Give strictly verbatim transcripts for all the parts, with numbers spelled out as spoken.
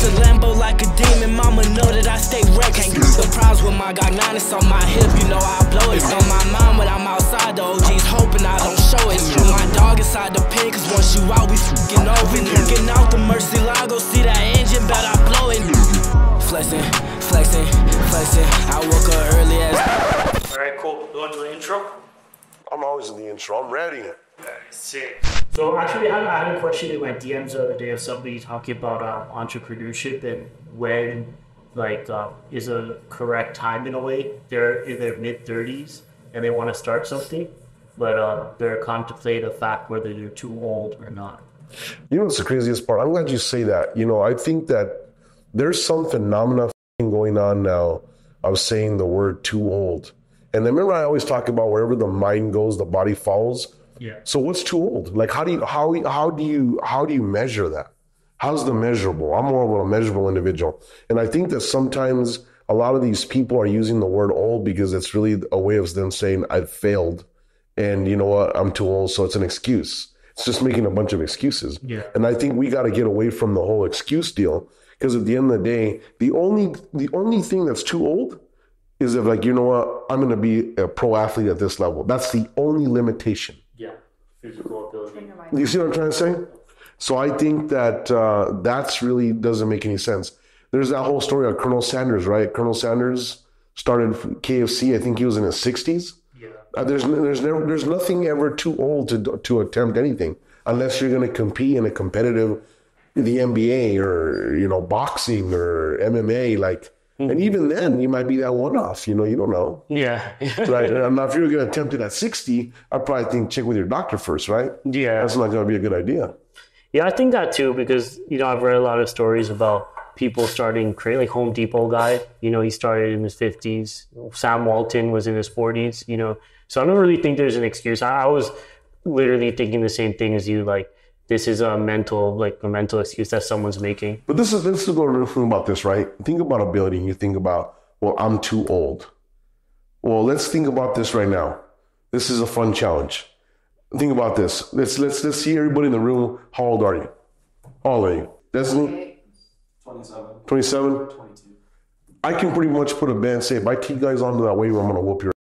a Lambo like a demon, mama know that I stay wrecked. Can't get surprised with my Glock nine, it's on my hip, you know I blow it. It's on my mind when I'm outside, the O Gs hoping I don't show it. Put my dog inside the pen, cause once you out, we fucking over. Getting out the Mercy line, go see that engine, bet I blow it. Flexing, flexing, flexing, I woke up early as. Alright, cool. You want to do the intro? I'm always in the intro, I'm ready. Sick. So actually, I had a question in my D Ms the other day of somebody talking about um, entrepreneurship and when, like, um, is a correct time in a way. They're in their mid thirties and they want to start something, but uh, they're contemplating the fact whether they're too old or not. You know what's the craziest part? I'm glad you say that. You know, I think that there's some phenomena going on now of saying the word too old. And remember, I always talk about wherever the mind goes, the body follows. Yeah. So what's too old? Like, how do you how how do you how do you measure that? How's the measurable? I'm more of a measurable individual, and I think that sometimes a lot of these people are using the word old because it's really a way of them saying I've failed, and you know what, I'm too old, so it's an excuse. It's just making a bunch of excuses. Yeah. And I think we got to get away from the whole excuse deal, because at the end of the day, the only the only thing that's too old is if, like, you know what, I'm going to be a pro athlete at this level. That's the only limitation. Yeah, physical ability. You see what I'm trying to say? So I think that uh, that's really doesn't make any sense. There's that whole story of Colonel Sanders, right? Colonel Sanders started K F C. I think he was in his sixties. Yeah. Uh, there's there's never there's nothing ever too old to to attempt anything unless you're going to compete in a competitive, the N B A or you know boxing or M M A, like. Mm-hmm. And even then, you might be that one-off. You know, you don't know. Yeah. Right. And if you're going to attempt it at sixty, I'd probably think check with your doctor first, right? Yeah. That's not going to be a good idea. Yeah, I think that too, because, you know, I've read a lot of stories about people starting, create like Home Depot guy. You know, he started in his fifties. Sam Walton was in his forties, you know. So I don't really think there's an excuse. I, I was literally thinking the same thing as you, like, this is a mental, like a mental excuse that someone's making. But this is, this is the thing about this, right? Think about ability and you think about, well, I'm too old. Well, let's think about this right now. This is a fun challenge. Think about this. Let's let's let's see everybody in the room. How old are you? How old are you? Destiny? twenty-seven. twenty-seven? twenty-two. I can pretty much put a band, say, if I take you guys onto that waiver, I'm going to whoop your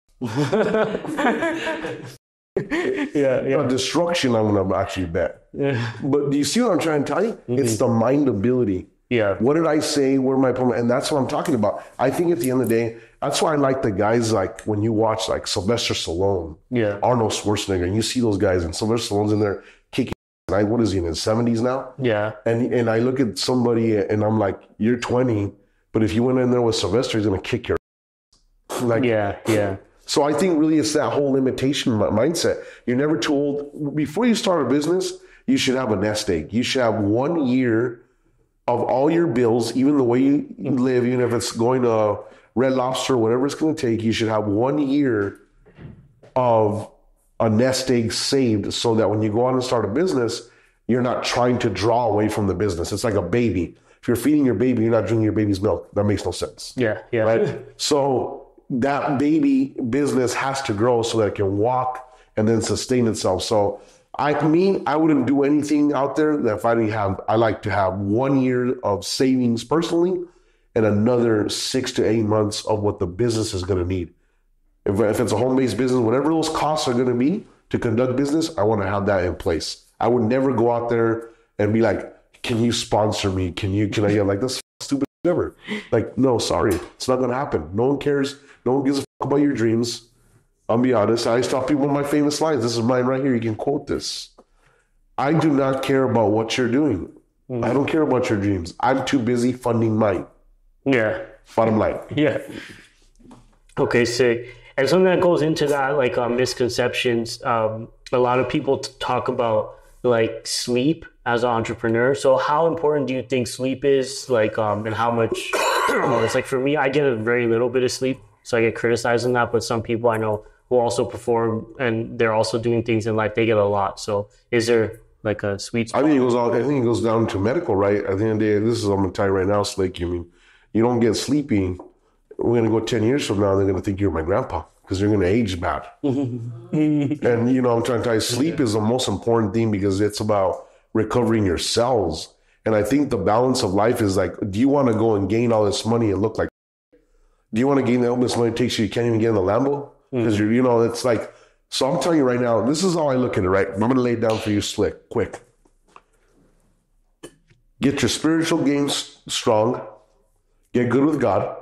yeah, yeah. A destruction, I'm going to actually bet. Yeah. But do you see what I'm trying to tell you? Mm-hmm. It's the mind ability. Yeah. What did I say? Where my opponent? And that's what I'm talking about. I think at the end of the day, that's why I like the guys like when you watch like Sylvester Stallone, yeah, Arnold Schwarzenegger, and you see those guys, and Sylvester Stallone's in there kicking. And I, what is he in his seventies now? Yeah. And and I look at somebody and I'm like, you're twenty, but if you went in there with Sylvester, he's gonna kick your like. Yeah, yeah. So I think really it's that whole limitation mindset. You're never too old. Before you start a business, you should have a nest egg. You should have one year of all your bills, even the way you live, even if it's going to Red Lobster, whatever it's going to take, you should have one year of a nest egg saved so that when you go out and start a business, you're not trying to draw away from the business. It's like a baby. If you're feeding your baby, you're not drinking your baby's milk. That makes no sense. Yeah, yeah. Right? So that baby business has to grow so that it can walk and then sustain itself. So I mean, I wouldn't do anything out there that if I didn't have, I like to have one year of savings personally and another six to eight months of what the business is going to need. If, if it's a home-based business, whatever those costs are going to be to conduct business, I want to have that in place. I would never go out there and be like, can you sponsor me? Can you, can I get like this stupid ever? Like, no, sorry. It's not going to happen. No one cares. No one gives a fuck about your dreams. I'll be honest. I always tell people my famous lines. This is mine right here. You can quote this. I do not care about what you're doing. Mm-hmm. I don't care about your dreams. I'm too busy funding mine. Yeah. Bottom line. Yeah. Okay, sick. And something that goes into that, like um, misconceptions, um, a lot of people t- talk about like sleep as an entrepreneur. So how important do you think sleep is? Like, um, and how much, you know, it's like for me, I get a very little bit of sleep. So I get criticized on that. But some people I know who also perform and they're also doing things in life, they get a lot. So is there like a sweet spot? I think it goes out, I think it goes down to medical, right? At the end of the day, this is, I'm going to tell you right now, Slake, you mean, you don't get sleepy, we're going to go ten years from now, they're going to think you're my grandpa because you're going to age bad. And, you know, I'm trying to tell you, sleep is the most important thing because it's about recovering your cells. And I think the balance of life is like, do you want to go and gain all this money and look like, do you want to gain all this money it takes you, you can't even get in the Lambo? Because mm-hmm. you're, you know, it's like, so I'm telling you right now, this is how I look at it, right? I'm going to lay it down for you slick, quick. Get your spiritual gains strong. Get good with God.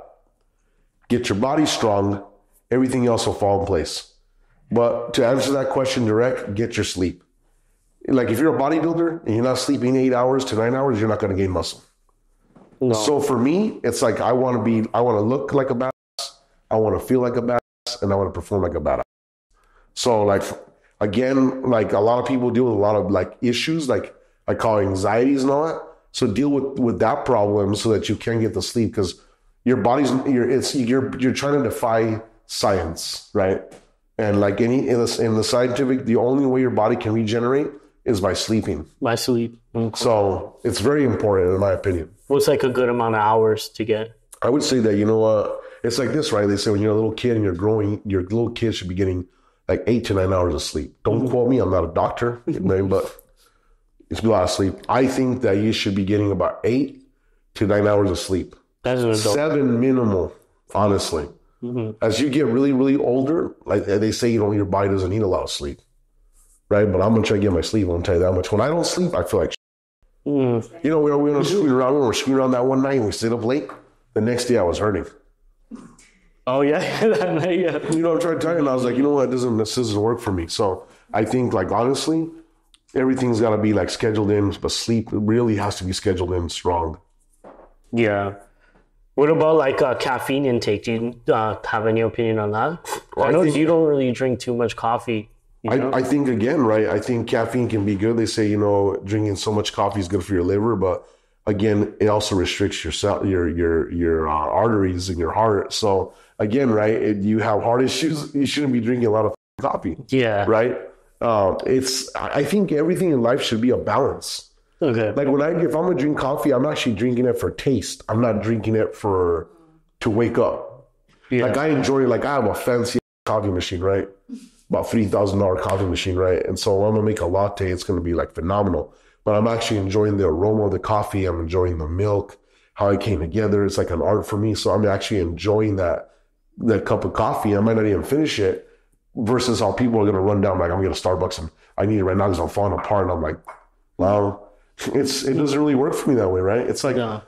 Get your body strong. Everything else will fall in place. But to answer that question direct, get your sleep. Like if you're a bodybuilder and you're not sleeping eight hours to nine hours, you're not going to gain muscle. No. So for me, it's like I want to be, I want to look like a badass, I want to feel like a badass, and I want to perform like a badass. So like, again, like a lot of people deal with a lot of like issues, like I call anxieties and all that. So deal with, with that problem so that you can get the sleep, because your body's, you're, it's, you're, you're trying to defy science, right? And like any, in the, in the scientific, the only way your body can regenerate is by sleeping. By sleep. Okay. So it's very important in my opinion. What's like a good amount of hours to get? I would say that, you know what, uh, it's like this, right? They say when you're a little kid and you're growing, your little kid should be getting like eight to nine hours of sleep. Don't mm-hmm. quote me, I'm not a doctor, but it's a lot of sleep. I think that you should be getting about eight to nine hours of sleep. That's an adult. Seven minimal, honestly. Mm-hmm. As you get really, really older, like they say, you know, your body doesn't need a lot of sleep, right? But I'm going to try to get my sleep. I'm going to tell you that much. When I don't sleep, I feel like mm. You know, we were, we were screwing around. We were screwing around that one night and we stayed up late. The next day I was hurting. Oh, yeah. yeah. You know, I'm trying to tell you, and I was like, you know what, doesn't, this doesn't work for me. So I think, like, honestly, everything's got to be, like, scheduled in, but sleep really has to be scheduled in strong. Yeah. What about, like, uh, caffeine intake? Do you uh, have any opinion on that? Well, I know I think, you don't really drink too much coffee. You know? I, I think, again, right, I think caffeine can be good. They say, you know, drinking so much coffee is good for your liver, but, again, it also restricts your cell, your your your uh, arteries in your heart. So, again, right, if you have heart issues, you shouldn't be drinking a lot of coffee. Yeah. Right? Uh, it's, I think everything in life should be a balance. Okay. Like when I, if I'm gonna drink coffee, I'm actually drinking it for taste. I'm not drinking it for, to wake up. Yeah. Like I enjoy, like I have a fancy coffee machine, right? About three thousand dollars coffee machine, right? And so when I'm gonna make a latte, it's gonna be like phenomenal. But I'm actually enjoying the aroma of the coffee. I'm enjoying the milk, how it came together. It's like an art for me. So I'm actually enjoying that, that cup of coffee. I might not even finish it versus how people are going to run down. Like, I'm going to Starbucks and I need it right now because I'm falling apart. And I'm like, wow, it's, it doesn't really work for me that way. Right. It's like, yeah.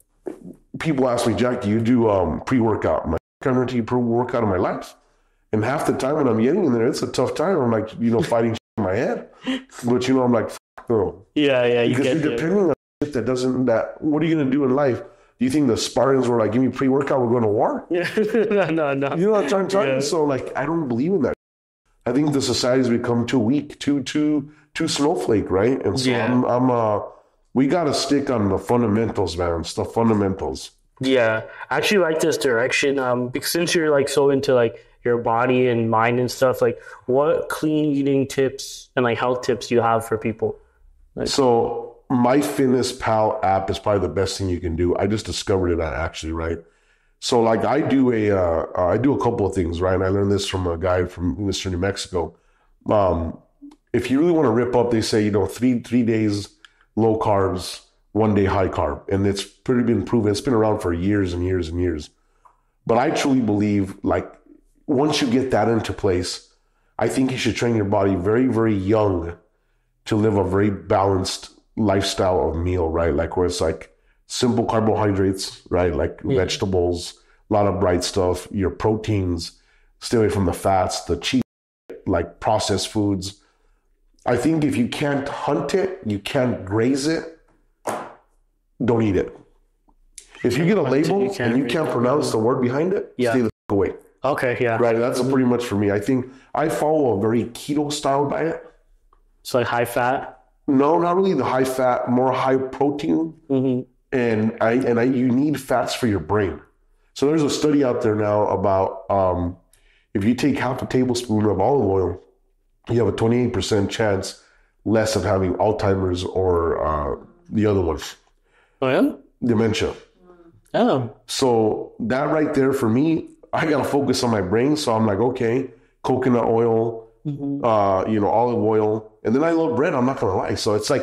People ask me, Jack, do you do um, pre-workout? I'm like, I never do pre-workout in my life. And half the time when I'm getting in there, it's a tough time. I'm like, you know, fighting in my head. But, you know, I'm like, no. Yeah, yeah. You because get you're it. depending on shit that doesn't, that, what are you going to do in life? Do you think the Spartans were like, give me pre-workout, we're going to war? Yeah, no, no, no. You know what I'm talking? Yeah. So, like, I don't believe in that. I think the society's become too weak, too, too, too snowflake, right? And so yeah. I'm, I'm, uh, we got to stick on the fundamentals, man. It's the fundamentals. Yeah, I actually like this direction. Um, because since you're like so into like your body and mind and stuff, like what clean eating tips and like health tips do you have for people? Like, so MyFitnessPal app is probably the best thing you can do. I just discovered it actually, right? So like I do a, uh, uh, I do a couple of things, right? And I learned this from a guy from Mister New Mexico. Um, if you really want to rip up, they say, you know, three, three days low carbs, one day high carb. And it's pretty been proven. It's been around for years and years and years. But I truly believe like once you get that into place, I think you should train your body very, very young to live a very balanced lifestyle of meal, right? Like where it's like simple carbohydrates, right? Like yeah. vegetables, a lot of bright stuff, your proteins, stay away from the fats, the cheap, like processed foods. I think if you can't hunt it, you can't graze it, don't eat it. If you get a label you and you can't pronounce the word behind it, yeah. stay the fuck away. Okay, yeah. Right, that's pretty much for me. I think I follow a very keto style diet. It's like high fat? No, not really the high fat, more high protein. Mm-hmm. And I and I you need fats for your brain. So there's a study out there now about um, if you take half a tablespoon of olive oil, you have a twenty-eight percent chance less of having Alzheimer's or uh, the other ones. Oh, yeah? Dementia. Oh. So that right there for me, I got to focus on my brain. So I'm like, okay, coconut oil, mm-hmm. uh, you know, olive oil. And then I love bread. I'm not going to lie. So it's like,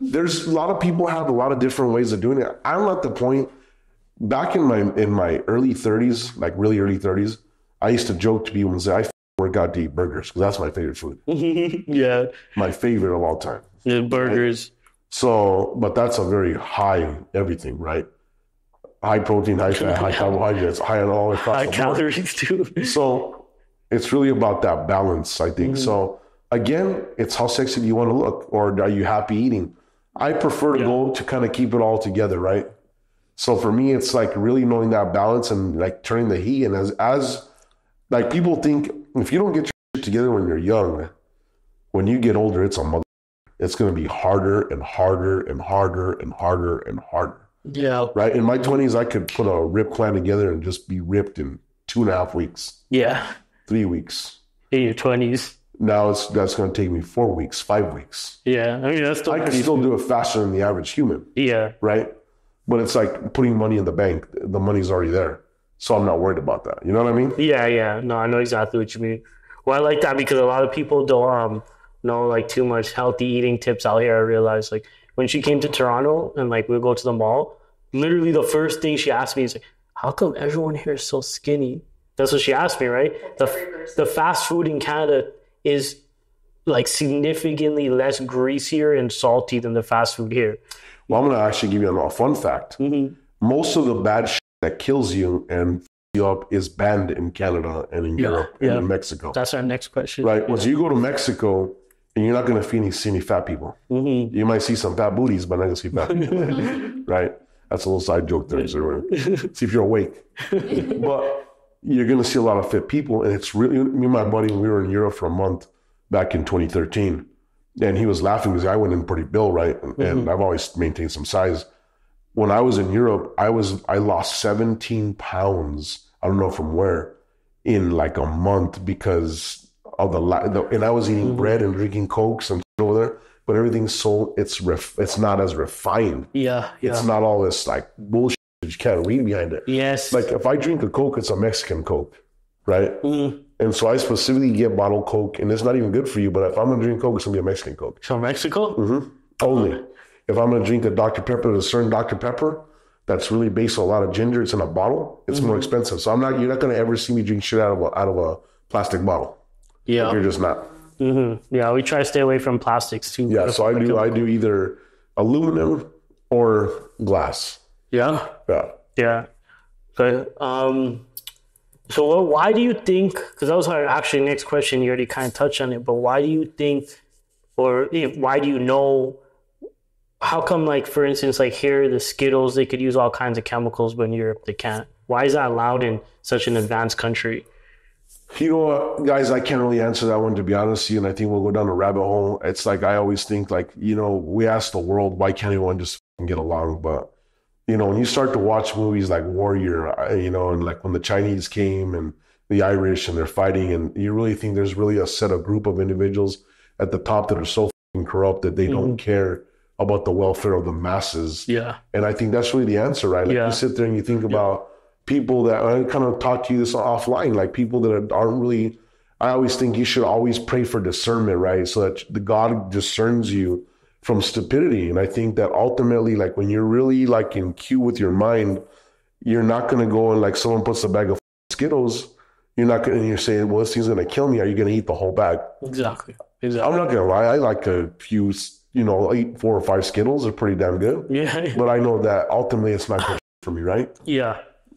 there's a lot of people have a lot of different ways of doing it. I'm at the point, back in my in my early thirties, like really early thirties, I used to joke to people and say, I work out to eat burgers because that's my favorite food. Yeah. My favorite of all time. Yeah, burgers. Right? So, but that's a very high everything, right? High protein, high fat, high carbohydrates, high on all across High the board. calories too. So it's really about that balance, I think. Mm-hmm. So again, it's how sexy do you want to look, or are you happy eating? I prefer to Yeah. go to kind of keep it all together, right? So for me, it's like really knowing that balance and like turning the heat. And as as like people think, if you don't get your shit together when you're young, when you get older, it's a mother. It's going to be harder and harder and harder and harder and harder. Yeah. Right? In my twenties, I could put a rip plan together and just be ripped in two and a half weeks, Yeah. three weeks. In your twenties. Now it's that's going to take me four weeks, five weeks. Yeah. I mean, that's still I can pretty still do it faster than the average human, Yeah. right? But it's like putting money in the bank. The money's already there. So I'm not worried about that. You know what I mean? Yeah, yeah. No, I know exactly what you mean. Well, I like that because a lot of people don't um know like too much healthy eating tips out here. I realized like when she came to Toronto and like we'll go to the mall, literally the first thing she asked me is like, how come everyone here is so skinny? That's what she asked me, right? The the fast food in Canada is like significantly less greasier and salty than the fast food here. Well, I'm going to actually give you a fun fact. Mm-hmm. Most of the bad shit that kills you and f- you up is banned in Canada and in Yeah, Europe and yeah. in Mexico. That's our next question. Right? Once you go to Mexico, and you're not going to see any, see any fat people. Mm-hmm. You might see some fat booties, but not going to see fat people. Right? That's a little side joke there. So see if you're awake. But you're going to see a lot of fit people. And it's really, me and my buddy, we were in Europe for a month back in twenty thirteen. And he was laughing because I went in pretty built, right? And, and I've always maintained some size. When I was in Europe, I was I lost seventeen pounds. I don't know from where, in like a month because of the, la- the and I was eating bread and drinking Cokes and shit over there. But everything's so it's ref, it's not as refined. Yeah, yeah. It's not all this like bullshit that you can't read behind it. Yes. Like if I drink a Coke, it's a Mexican Coke, right? Mm. And so I specifically get bottled Coke, and it's not even good for you. But if I'm gonna drink Coke, it's gonna be a Mexican Coke. From Mexico? Mm-hmm. Only. If I'm gonna drink a Doctor Pepper, there's a certain Doctor Pepper that's really based on a lot of ginger. It's in a bottle. It's mm-hmm. more expensive. So I'm not. You're not gonna ever see me drink shit out of a, out of a plastic bottle. Yeah. Like you're just not. Mm-hmm. Yeah, we try to stay away from plastics too. Yeah. So I do. I do either aluminum or glass. Yeah. Yeah. Yeah. Okay. Um. So what, why do you think, because that was our actually next question, you already kind of touched on it, but why do you think, or if, why do you know, how come like, for instance, like here, the Skittles, they could use all kinds of chemicals, but in Europe they can't? Why is that allowed in such an advanced country? You know what, guys, I can't really answer that one, to be honest with you, and I think we'll go down a rabbit hole. It's like, I always think like, you know, we ask the world, why can't everyone just get along? But you know, when you start to watch movies like Warrior, you know, and like when the Chinese came and the Irish and they're fighting, and you really think there's really a set of group of individuals at the top that are so fucking corrupt that they mm-hmm. don't care about the welfare of the masses. Yeah. And I think that's really the answer, right? Like yeah. you sit there and you think about yeah. people that, I kind of talk to you this offline, like people that aren't really, I always think you should always pray for discernment, right? So that the God discerns you from stupidity. And I think that ultimately, like when you're really like in cue with your mind, you're not going to go and like someone puts a bag of Skittles, you're not going to, you're saying, well, this thing's going to kill me. Are you going to eat the whole bag? Exactly. Exactly. I'm not going to lie. I like a few, you know, I eat four or five Skittles. They're pretty damn good. Yeah. But I know that ultimately it's not good for me, right? Yeah.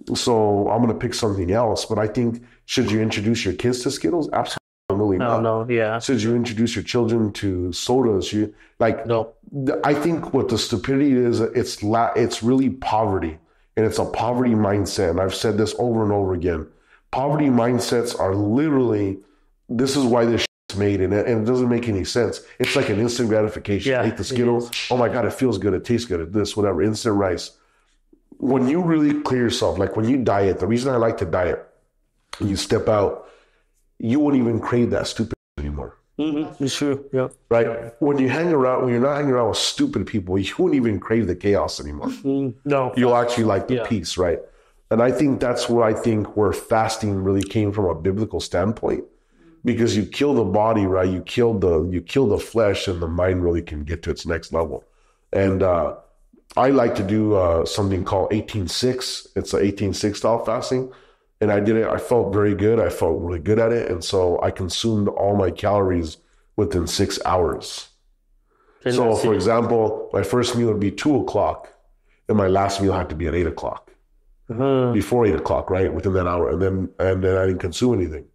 So I'm going to pick something else. But I think, should you introduce your kids to Skittles? Absolutely. Really no, no, yeah. Should you introduce your children to sodas? You like no. I think what the stupidity is, it's la- it's really poverty, and it's a poverty mindset. And I've said this over and over again. Poverty mindsets are literally, this is why this shit's made, and it, and it doesn't make any sense. It's like an instant gratification. Yeah, I eat the Skittles. Oh my God, it feels good. It tastes good. It this, whatever. Instant rice. When you really clear yourself, like when you diet, the reason I like to diet, you step out, you won't even crave that stupid anymore. Mm-hmm. It's true. Yeah. Right. When you hang around, when you're not hanging around with stupid people, you won't even crave the chaos anymore. Mm, no. You'll actually like the yeah. peace, right? And I think that's what I think where fasting really came from a biblical standpoint, because you kill the body, right? You kill the you kill the flesh, and the mind really can get to its next level. And uh, I like to do uh, something called eighteen six. It's an eighteen six style fasting. And I did it. I felt very good. I felt really good at it. And so I consumed all my calories within six hours. And so, for example, my first meal would be two o'clock. And my last meal had to be at eight o'clock. Uh-huh. Before eight o'clock, right? Within that hour. And then and then I didn't consume anything.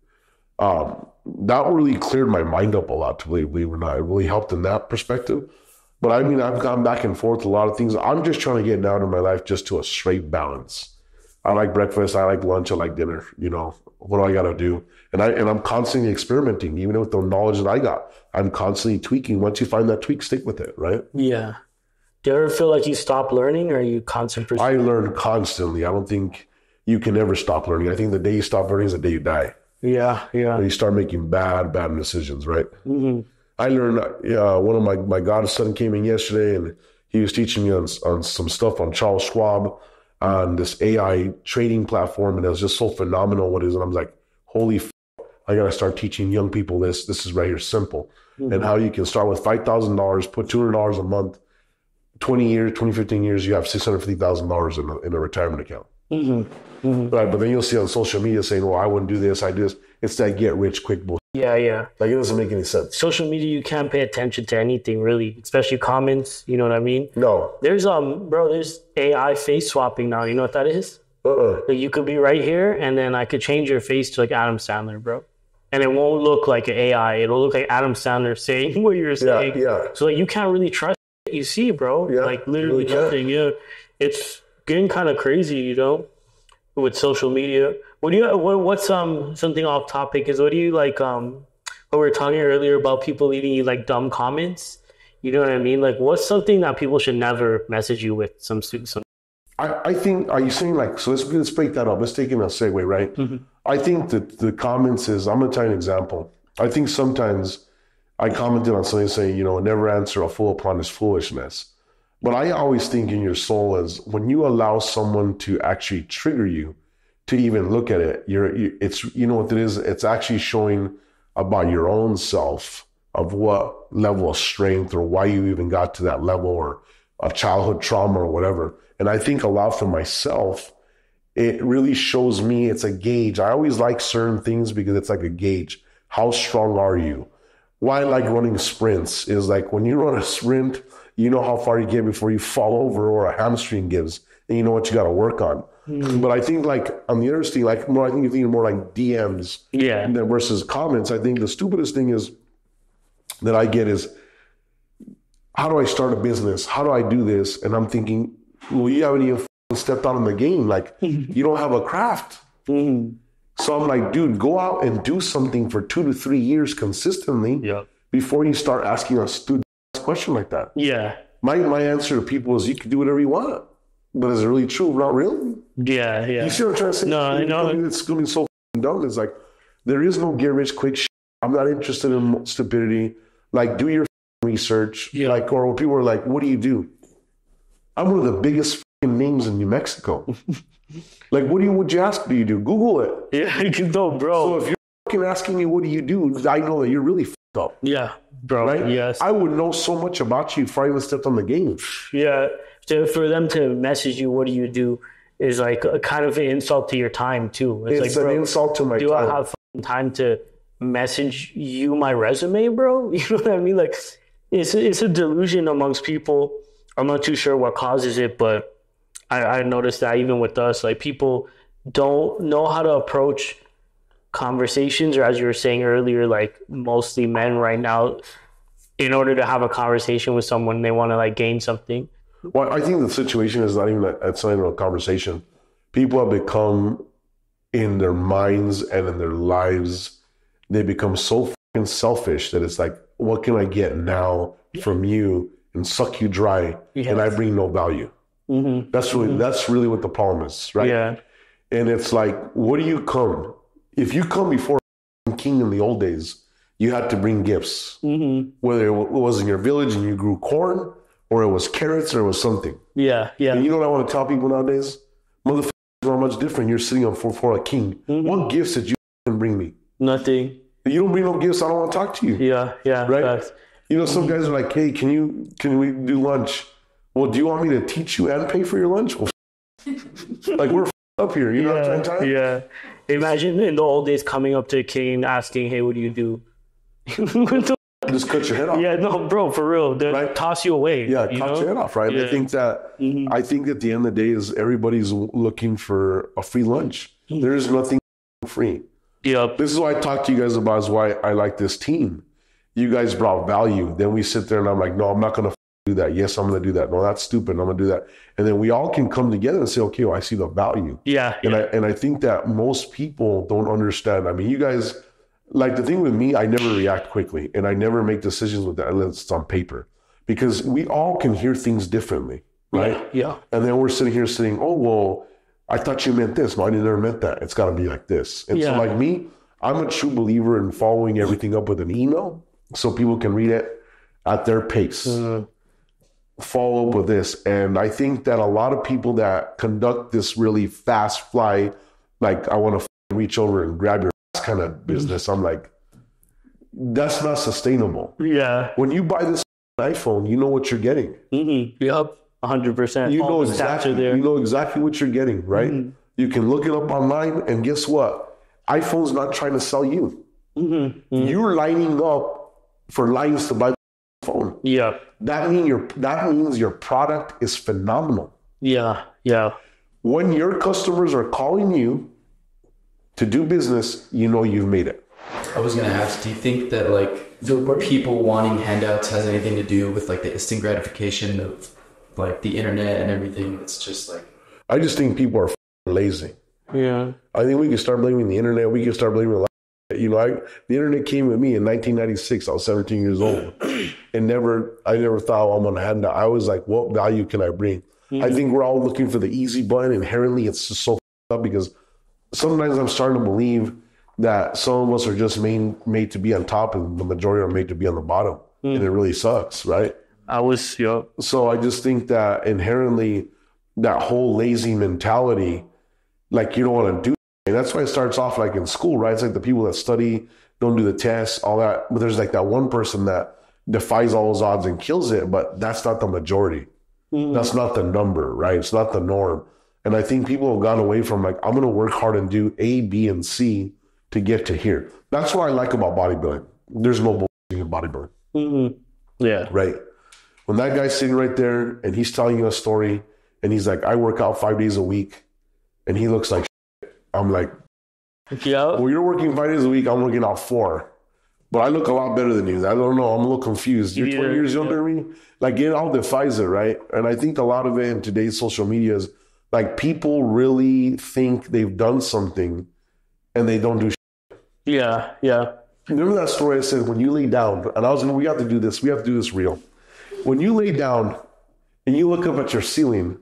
Um, that really cleared my mind up a lot, to believe, believe it or not. It really helped in that perspective. But I mean, I've gone back and forth a lot of things. I'm just trying to get down in my life just to a straight balance. I like breakfast. I like lunch. I like dinner. You know, what do I got to do? And, I, and I'm constantly experimenting, even with the knowledge that I got. I'm constantly tweaking. Once you find that tweak, stick with it, right? Yeah. Do you ever feel like you stop learning, or are you constantly? I learn constantly. I don't think you can ever stop learning. I think the day you stop learning is the day you die. Yeah, yeah. And you start making bad, bad decisions, right? Mm-hmm. I learned, uh, one of my, my godson came in yesterday and he was teaching me on, on some stuff on Charles Schwab, on this A I trading platform. And it was just so phenomenal what it is. And I was like, holy f***, I got to start teaching young people this. This is right here, simple. Mm-hmm. And how you can start with five thousand dollars, put two hundred dollars a month, twenty years, twenty, fifteen years, you have six hundred fifty thousand dollars in a, in a retirement account. Mm-hmm. Mm-hmm. Right, but then you'll see on social media saying, well, I wouldn't do this, I do this. It's that get rich quick bullshit. Yeah, yeah. Like, it doesn't make any sense. Social media, you can't pay attention to anything, really, especially comments. You know what I mean? No. There's, um, bro, there's A I face swapping now. You know what that is? Uh-uh. Like, you could be right here, and then I could change your face to, like, Adam Sandler, bro. And it won't look like an A I. It'll look like Adam Sandler saying what you're saying. Yeah, yeah. So, like, you can't really trust what you see, bro. Yeah, like, literally really nothing. Yeah. It's getting kind of crazy, you know, with social media. What do you, what, what's um something off topic is, what do you, like, um, what we were talking earlier about people leaving you, like, dumb comments? You know what I mean? Like, what's something that people should never message you with? Some, some. I, I think, are you saying, like, so let's, let's break that up. Let's take in a segue, right? Mm-hmm. I think that the comments is, I'm going to tell you an example. I think sometimes I commented on something saying, you know, never answer a fool upon his foolishness. But I always think in your soul is when you allow someone to actually trigger you to even look at it, you're, you, it's, you know what it is? It's actually showing about your own self of what level of strength or why you even got to that level, or of childhood trauma or whatever. And I think a lot for myself, it really shows me, it's a gauge. I always like certain things because it's like a gauge. How strong are you? Why I like running sprints is, like, when you run a sprint, you know how far you get before you fall over or a hamstring gives, and you know what you got to work on. Mm. But I think, like, on the other thing, like, more, I think you're thinking more like D Ms, yeah, versus comments. I think the stupidest thing is that I get is, how do I start a business? How do I do this? And I'm thinking, well, you haven't even stepped out in the game. Like, you don't have a craft. Mm-hmm. So I'm like, dude, go out and do something for two to three years consistently, yep, before you start asking a stupid question like that. Yeah. My my answer to people is, you can do whatever you want. But is it really true? Not really. Yeah, yeah. You see what I'm trying to say? No, I know. It's going to be so dumb. It's like, there is no get rich quick shit. I'm not interested in stupidity. Like, do your research. Yeah. Like, or when people are like, what do you do? I'm one of the biggest names in New Mexico. Like, what do you, would you ask? Do you do? Google it. Yeah, you know, bro. So if you're fucking asking me, what do you do? I know that you're really fucked up. Yeah, bro. Right? Yes. I would know so much about you before I even stepped on the game. Yeah. So for them to message you, what do you do, is like a kind of an insult to your time too. It's, it's like, an bro, insult to my do time. I have time to message you my resume, bro? You know what I mean? Like, it's it's a delusion amongst people. I'm not too sure what causes it, but I, I noticed that even with us, like, people don't know how to approach conversations, or as you were saying earlier, like, mostly men right now, in order to have a conversation with someone, they want to, like, gain something. Well, I think the situation is not even that it's not even a conversation. People have become, in their minds and in their lives, they become so fucking selfish that it's like, what can I get now from you, and suck you dry, yes, and I bring no value. Mm-hmm. That's really mm-hmm. that's really what the problem is, right? Yeah. And it's like, what do you come? If you come before king in the old days, you had to bring gifts, mm-hmm. whether it was in your village and you grew corn, or it was carrots, or it was something. Yeah, yeah. And you know what I want to tell people nowadays? Motherfuckers are much different. You're sitting on for, for a king. Mm-hmm. What gifts did you bring me? Nothing. If you don't bring no gifts, I don't want to talk to you. Yeah, yeah. Right? Facts. You know, some guys are like, hey, can you can we do lunch? Well, do you want me to teach you and pay for your lunch? Well, like we're up here, you know what I'm trying to Yeah. Imagine in the old days coming up to a king and asking, hey, what do you do? Just cut your head off. Yeah, no, bro, for real. They'll Right? toss you away. Yeah, you cut know? your head off, right? Yeah. I think that Mm-hmm. I think at the end of the day is everybody's looking for a free lunch. Mm-hmm. There is nothing free. Yep. This is what I talk to you guys about, is why I like this team. You guys brought value. Then we sit there and I'm like, no, I'm not going to do that. Yes, I'm going to do that. No, that's stupid. I'm going to do that. And then we all can come together and say, okay, well, I see the value. Yeah. And yeah. I and I think that most people don't understand. I mean, you guys, like the thing with me, I never react quickly and I never make decisions with that unless it's on paper, because we all can hear things differently, right? Yeah. And then we're sitting here saying, oh, well, I thought you meant this. No, I never meant that. It's got to be like this. And so Yeah. like me, I'm a true believer in following everything up with an email so people can read it at their pace. Mm. Follow up with this. And I think that a lot of people that conduct this really fast fly, like I want to reach over and grab your ass kind of business, I'm like, that's not sustainable. Yeah. When you buy this iPhone, you know what you're getting. Mm-hmm. Yep. one hundred percent. You All know the stats exactly. are there. You know exactly what you're getting, right? Mm-hmm. You can look it up online, and guess what? iPhone's not trying to sell you. Mm-hmm. You're lining up for lines to buy the phone. Yeah. That mean your that means your product is phenomenal. Yeah. Yeah. When your customers are calling you to do business, you know you've made it. I was gonna ask, do you think that like the people wanting handouts has anything to do with like the instant gratification of like the internet and everything? It's just like, I just think people are f***ing lazy. Yeah. I think we can start blaming the internet. We can start blaming, you know, I, the internet came with me in nineteen ninety-six. I was seventeen years old, and never, I never thought, oh, I'm gonna hand out. I was like, what value can I bring? Mm-hmm. I think we're all looking for the easy button. Inherently, it's just so up because sometimes I'm starting to believe that some of us are just made made to be on top, and the majority are made to be on the bottom, mm. and it really sucks, right? I was, yeah. So I just think that inherently, that whole lazy mentality, like you don't want to do. And that's why it starts off like in school, right? It's like the people that study, don't do the tests, all that. But there's like that one person that defies all those odds and kills it, but that's not the majority. Mm. That's not the number, right? It's not the norm. And I think people have gone away from like, I'm going to work hard and do A, B, and C to get to here. That's what I like about bodybuilding. There's no bullshit in bodybuilding. Mm-hmm. Yeah. Right. When that guy's sitting right there and he's telling you a story and he's like, I work out five days a week, and he looks like shit. I'm like, yeah. Well, you're working five days a week. I'm working out four, but I look a lot better than you. I don't know. I'm a little confused. You're twenty years younger than me. Like it all defies it, right? And I think a lot of it in today's social media is like people really think they've done something and they don't do shit. Yeah, yeah. Remember that story I said when you lay down, and I was we have to do this. We have to do this real. When you lay down and you look up at your ceiling,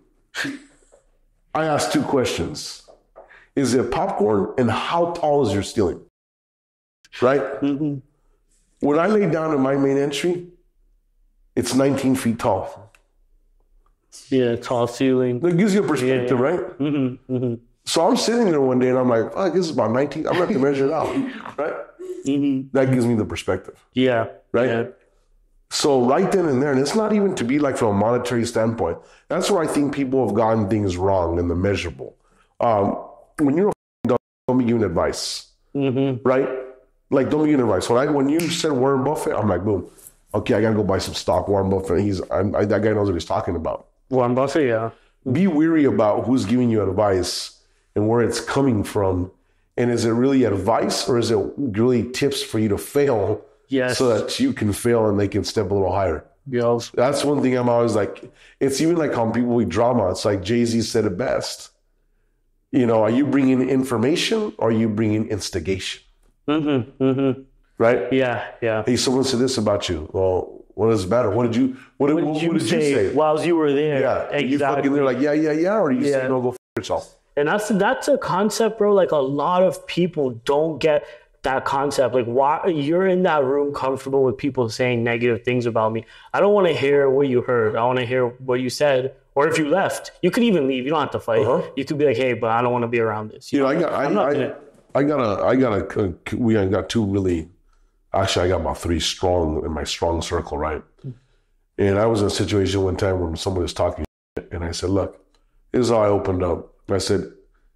I asked two questions. Is it popcorn, and how tall is your ceiling? Right? Mm-hmm. When I lay down in my main entry, it's nineteen feet tall. Yeah, tall ceiling. That gives you a perspective, yeah, yeah. right? Mm-hmm, mm-hmm. So I'm sitting there one day and I'm like, fuck, this is about nineteen. I'm going to have to measure it out, right? Mm-hmm. That gives me the perspective. Yeah. Right? Yeah. So right then and there, and it's not even to be like from a monetary standpoint. That's where I think people have gotten things wrong in the measurable. Um, when you're a dog, don't be giving advice, mm-hmm. right? Like, don't be giving advice. When I when you said Warren Buffett, I'm like, boom. Okay, I gotta go buy some stock. Warren Buffett, he's I, I, that guy knows what he's talking about. Warren Buffett, yeah. Be weary about who's giving you advice and where it's coming from, and is it really advice or is it really tips for you to fail? Yes. So that you can fail and they can step a little higher. Yes. That's one thing I'm always like. It's even like on people with drama. It's like Jay-Z said it best. You know, are you bringing information or are you bringing instigation? Mm-hmm, mm-hmm. Right? Yeah, yeah. Hey, someone said this about you. Well, what does it matter? What did you, what, What what, did you, what did say, you say? while you were there? Yeah. Exactly. You fucking, they're like, yeah, yeah, yeah. Or you Yeah. say, no, go f yourself. And that's that's a concept, bro. Like a lot of people don't get that concept. Like, why you're in that room comfortable with people saying negative things about me? I don't want to hear what you heard. I want to hear what you said. Or if you left, you could even leave. You don't have to fight. Uh-huh. You could be like, hey, but I don't want to be around this. You know, I got, I, I'm not I, gonna- I got a, I got a, we got two really, actually, I got about three strong in my strong circle, right? And I was in a situation one time when somebody was talking shit, and I said, look, this is how I opened up. I said,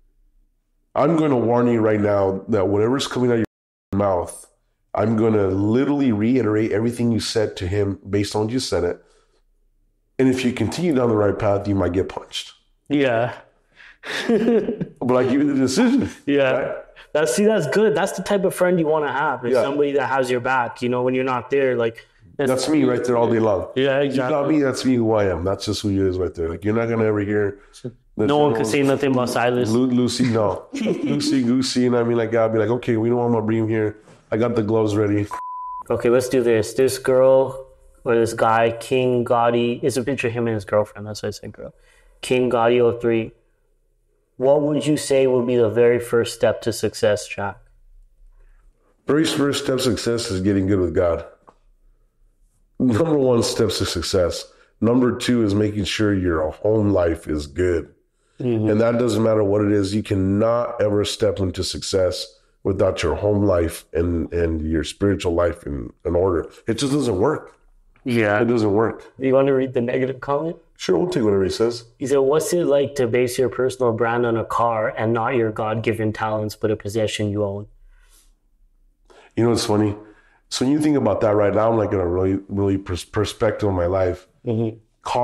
I'm going to warn you right now that whatever's coming out of your mouth, I'm going to literally reiterate everything you said to him based on what you said it. And if you continue down the right path, you might get punched. Yeah. But I give you the decision. Yeah. Right? That's see, that's good. That's the type of friend you want to have. It's Yeah. somebody that has your back. You know, when you're not there, like That's me right there all day long. Yeah, It's exactly. not me, that's me who I am. That's just who he is right there. Like, you're not going to ever hear... No one can say nothing about Silas. Lu- Lucy, no. Lucy Goosey. And I mean, like, I'll be like, okay, we know I'm going to bring him here. I got the gloves ready. Okay, let's do this. This girl or this guy, King Gotti, it's a picture of him and his girlfriend. That's why I said girl. King Gotti oh three. What would you say would be the very first step to success, Jack? Very first step to success is getting good with God. Number one steps to success. Number two is making sure your home life is good. Mm-hmm. And that doesn't matter what it is. You cannot ever step into success without your home life and, and your spiritual life in, in order. It just doesn't work. Yeah. It doesn't work. Do you want to read the negative comment? Sure, we'll take whatever he says. He said, what's it like to base your personal brand on a car and not your God-given talents, but a possession you own? You know what's funny? So when you think about that right now, I'm like in a really, really pers- perspective of my life. Mm-hmm.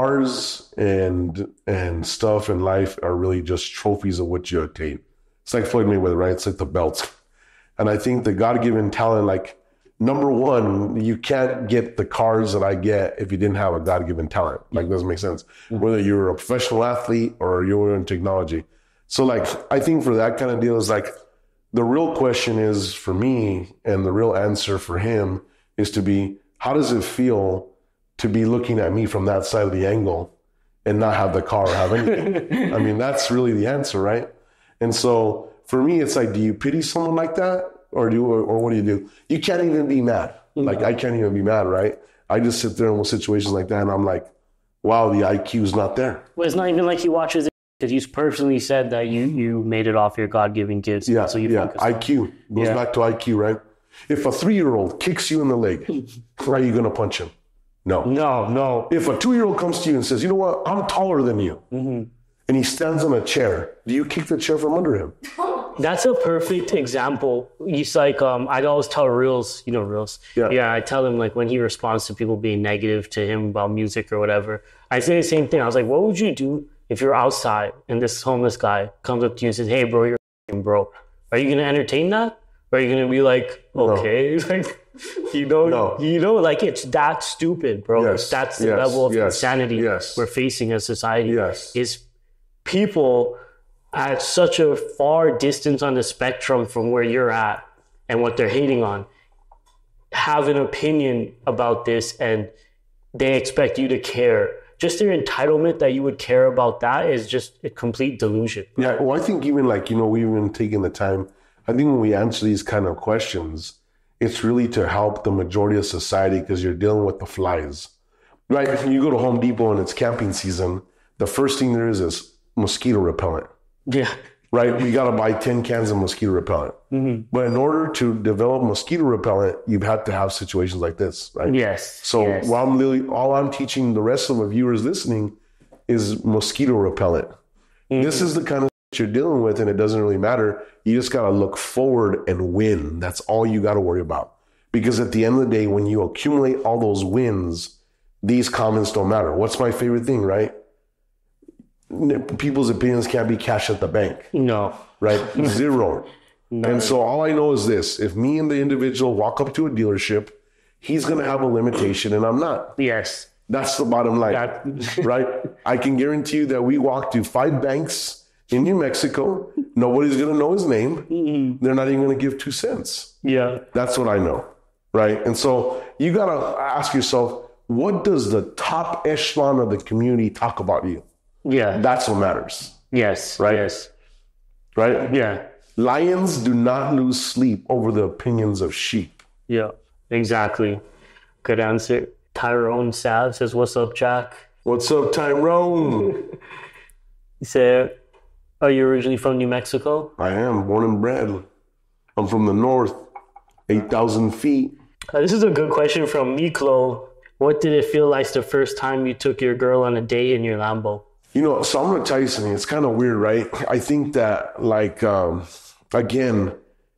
Cars and and stuff in life are really just trophies of what you attain. It's like Floyd Mayweather, right? It's like the belt. And I think the God-given talent, like, number one, you can't get the cars that I get if you didn't have a God-given talent. Like, doesn't make sense. Mm-hmm. Whether you're a professional athlete or you're in technology. So, like, I think for that kind of deal is like, the real question is for me, and the real answer for him is to be, how does it feel to be looking at me from that side of the angle and not have the car or have anything? I mean, that's really the answer, right? And so for me, it's like, do you pity someone like that? Or do or, or what do you do? You can't even be mad. Like, I can't even be mad, right? I just sit there in situations like that and I'm like, wow, the I Q's not there. Well, it's not even like he watches it because you personally said that you, you made it off your God-given gifts. Yeah, so you yeah. focus I Q goes Yeah. back to I Q, right? If a three-year-old kicks you in the leg, are you going to punch him? No. No, no. If a two-year-old comes to you and says, you know what, I'm taller than you, mm-hmm. and he stands on a chair, do you kick the chair from under him? That's a perfect example. He's like, um, I'd always tell Reels, you know, Reels. Yeah. Yeah, I tell him, like, when he responds to people being negative to him about music or whatever, I say the same thing. I was like, what would you do if you're outside and this homeless guy comes up to you and says, hey, bro, you're f***ing broke. Are you going to entertain that? Or are you going to be like, okay? No. Like, you know, no. you know, like, it's that stupid, bro. Yes. That's the yes. level of yes. insanity yes. we're facing as society. Yes. Is people at such a far distance on the spectrum from where you're at and what they're hating on have an opinion about this, and they expect you to care. Just their entitlement that you would care about that is just a complete delusion. Yeah, well, I think even like, you know, we've been taking the time. I think when we answer these kind of questions, it's really to help the majority of society because you're dealing with the flies. Right? If you go to Home Depot and it's camping season, the first thing there is is mosquito repellent. Yeah. Right? We got to buy ten cans of mosquito repellent. Mm-hmm. But in order to develop mosquito repellent, you've had to have situations like this, right? Yes. So yes. While I'm literally, all I'm teaching the rest of the viewers listening is mosquito repellent. Mm-hmm. This is the kind of you're dealing with, and it doesn't really matter. You just got to look forward and win. That's all you got to worry about. Because at the end of the day, when you accumulate all those wins, these comments don't matter. What's my favorite thing, right? People's opinions can't be cashed at the bank. No. Right? Zero. No. And so all I know is this. If me and the individual walk up to a dealership, he's going to have a limitation and I'm not. Yes. That's the bottom line. That- Right? I can guarantee you that we walk to five banks in New Mexico. Nobody's going to know his name. Mm-hmm. They're not even going to give two cents. Yeah. That's what I know. Right? And so you got to ask yourself, what does the top echelon of the community talk about you? Yeah. That's what matters. Yes. Right? Yes. Right? Yeah. Lions do not lose sleep over the opinions of sheep. Yeah. Exactly. Good answer. Tyrone Sav says, what's up, Jack? What's up, Tyrone? He said, are you originally from New Mexico? I am born and bred. I'm from the north, eight thousand feet. Uh, this is a good question from Miklo. what did it feel like the first time you took your girl on a date in your Lambo? You know, so I'm going to tell you something. It's kind of weird, right? I think that, like, um, again,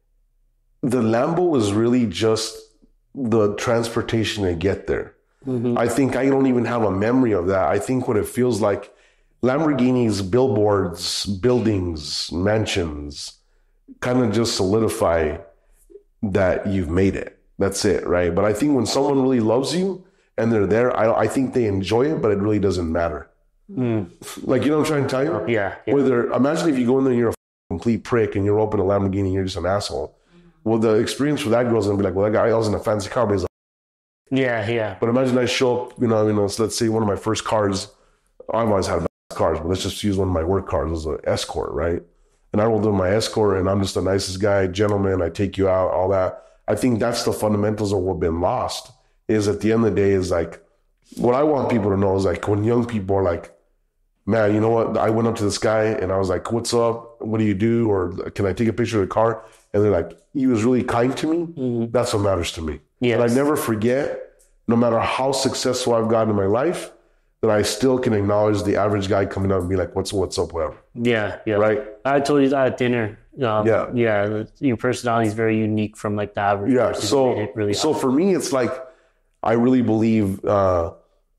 the Lambo is really just the transportation to get there. Mm-hmm. I think I don't even have a memory of that. I think what it feels like, Lamborghinis, billboards, buildings, mansions, kind of just solidify that you've made it. That's it, right? But I think when someone really loves you and they're there, I, I think they enjoy it, but it really doesn't matter. Mm. Like, you know what I'm trying to tell you? Yeah, yeah. Whether, imagine if you go in there and you're a complete prick and you're up in a Lamborghini and you're just an asshole. Well, the experience for that girl's going to be like, well, that guy was in a fancy car, but he's a yeah, yeah. But imagine I show up, you know, you know, so let's say one of my first cars, I've always had cars, but let's just use one of my work cars as an Escort, right? And I rolled in my Escort and I'm just the nicest guy, gentleman, I take you out, all that. I think that's the fundamentals of what's been lost, is at the end of the day is like, what I want people to know is like when young people are like, man, you know what? I went up to this guy and I was like, what's up? What do you do? Or can I take a picture of the car? And they're like, he was really kind to me. Mm-hmm. That's what matters to me. Yes. And I never forget, no matter how successful I've gotten in my life, that I still can acknowledge the average guy coming up and be like, what's what's up, whatever. Yeah, yeah. Right? I told you that at dinner. Um, yeah. Yeah, your personality is very unique from like the average yeah, person. So, really so for me, it's like, I really believe, uh,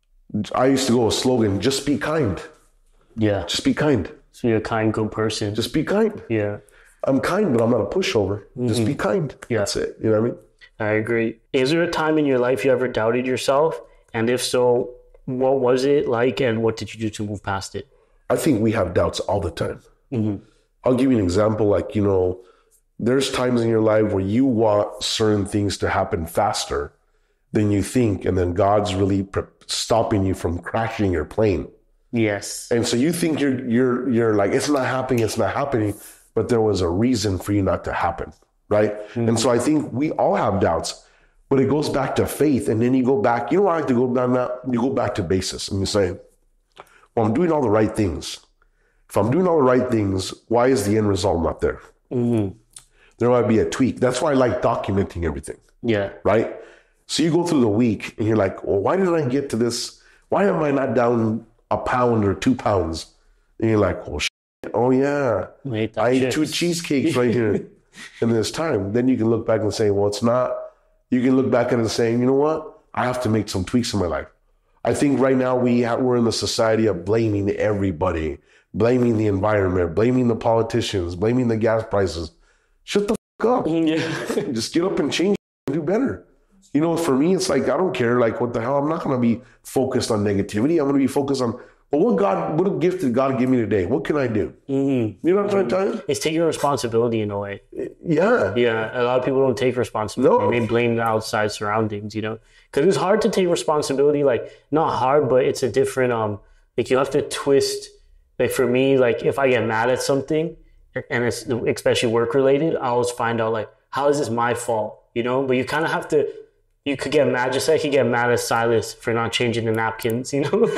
I used to go with a slogan, just be kind. Yeah. Just be kind. So you're a kind, good person. Just be kind. Yeah. I'm kind, but I'm not a pushover. Mm-hmm. Just be kind. Yeah. That's it. You know what I mean? I agree. Is there a time in your life you ever doubted yourself? And if so, what was it like and what did you do to move past it? I think we have doubts all the time. Mm-hmm. I'll give you an example. Like, you know, there's times in your life where you want certain things to happen faster than you think. And then God's really pre- stopping you from crashing your plane. Yes. And so you think you're, you're, you're like, it's not happening. It's not happening. But there was a reason for you not to happen. Right. Mm-hmm. And so I think we all have doubts. But it goes back to faith. And then you go back, you know, I like to go down that, you go back to basis and you say, well, I'm doing all the right things. If I'm doing all the right things, why is the end result not there? Mm-hmm. There might be a tweak. That's why I like documenting everything. Yeah. Right? So you go through the week and you're like, well, why did I get to this? Why am I not down a pound or two pounds? And you're like, well, shit. Oh, yeah. I, I ate two cheesecakes right here in this time. Then you can look back and say, well, it's not. You can look back at it and say, you know what? I have to make some tweaks in my life. I think right now we have, we're in the society of blaming everybody, blaming the environment, blaming the politicians, blaming the gas prices. Shut the fuck up. Yeah. Just get up and change and do better. You know, for me, it's like, I don't care. Like, what the hell? I'm not going to be focused on negativity. I'm going to be focused on, well, what God, what gift did God give me today? What can I do? Mm-hmm. You know what I'm trying to tell you? It's taking responsibility in a way. Yeah. Yeah. A lot of people don't take responsibility. No. They blame the outside surroundings, you know, because it's hard to take responsibility. Like, not hard, but it's a different, um, like you have to twist. Like for me, like if I get mad at something and it's especially work related, I always find out like, how is this my fault? You know, but you kind of have to, you could get mad, just like you get mad at Silas for not changing the napkins, you know?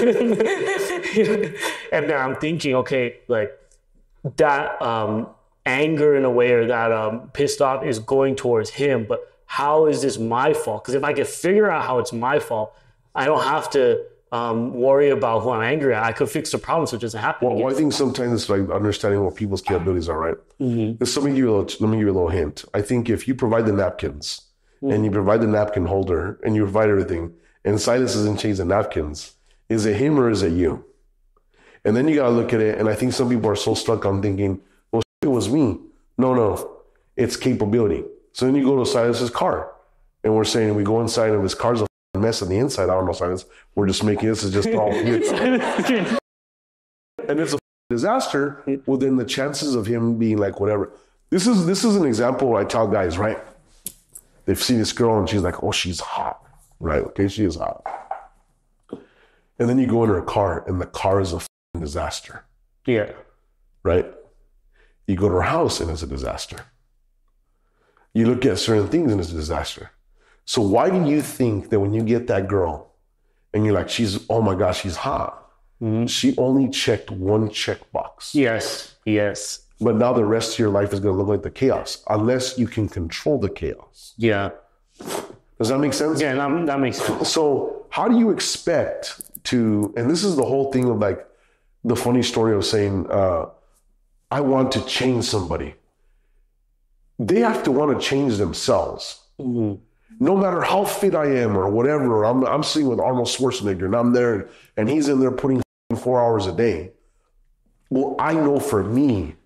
And then I'm thinking, okay, like that um, anger in a way or that um, pissed off is going towards him, but how is this my fault? Because if I could figure out how it's my fault, I don't have to um, worry about who I'm angry at. I could fix the problem so it doesn't happen Well, again. well I think sometimes it's like understanding what people's capabilities are, right? Mm-hmm. So let me give you a little, let me give you a little hint. I think if you provide the napkins, and you provide the napkin holder, and you provide everything, and Silas doesn't change the napkins, is it him or is it you? And then you got to look at it, and I think some people are so stuck on thinking, well, it was me. No, no, it's capability. So then you go to Silas's car, and we're saying we go inside, and his car's a mess on the inside. I don't know, Silas. We're just making this is just all and it's a disaster. Well, then the chances of him being like whatever. This is this is an example where I tell guys, right? They've seen this girl and she's like, oh, she's hot, right? Okay, she is hot. And then you go in her car and the car is a disaster. Yeah. Right? You go to her house and it's a disaster. You look at certain things and it's a disaster. So why do you think that when you get that girl and you're like, she's, oh my gosh, she's hot. Mm-hmm. She only checked one checkbox. Yes, yes. But now the rest of your life is going to look like the chaos unless you can control the chaos. Yeah. Does Does that make sense? Yeah, that, that makes sense. So how do you expect to, and this is the whole thing of like the funny story of saying, uh, I want to change somebody. They have to want to change themselves. Mm-hmm. No matter how fit I am or whatever, I'm, I'm sitting with Arnold Schwarzenegger and I'm there and he's in there putting four hours a day. Well, I know for me,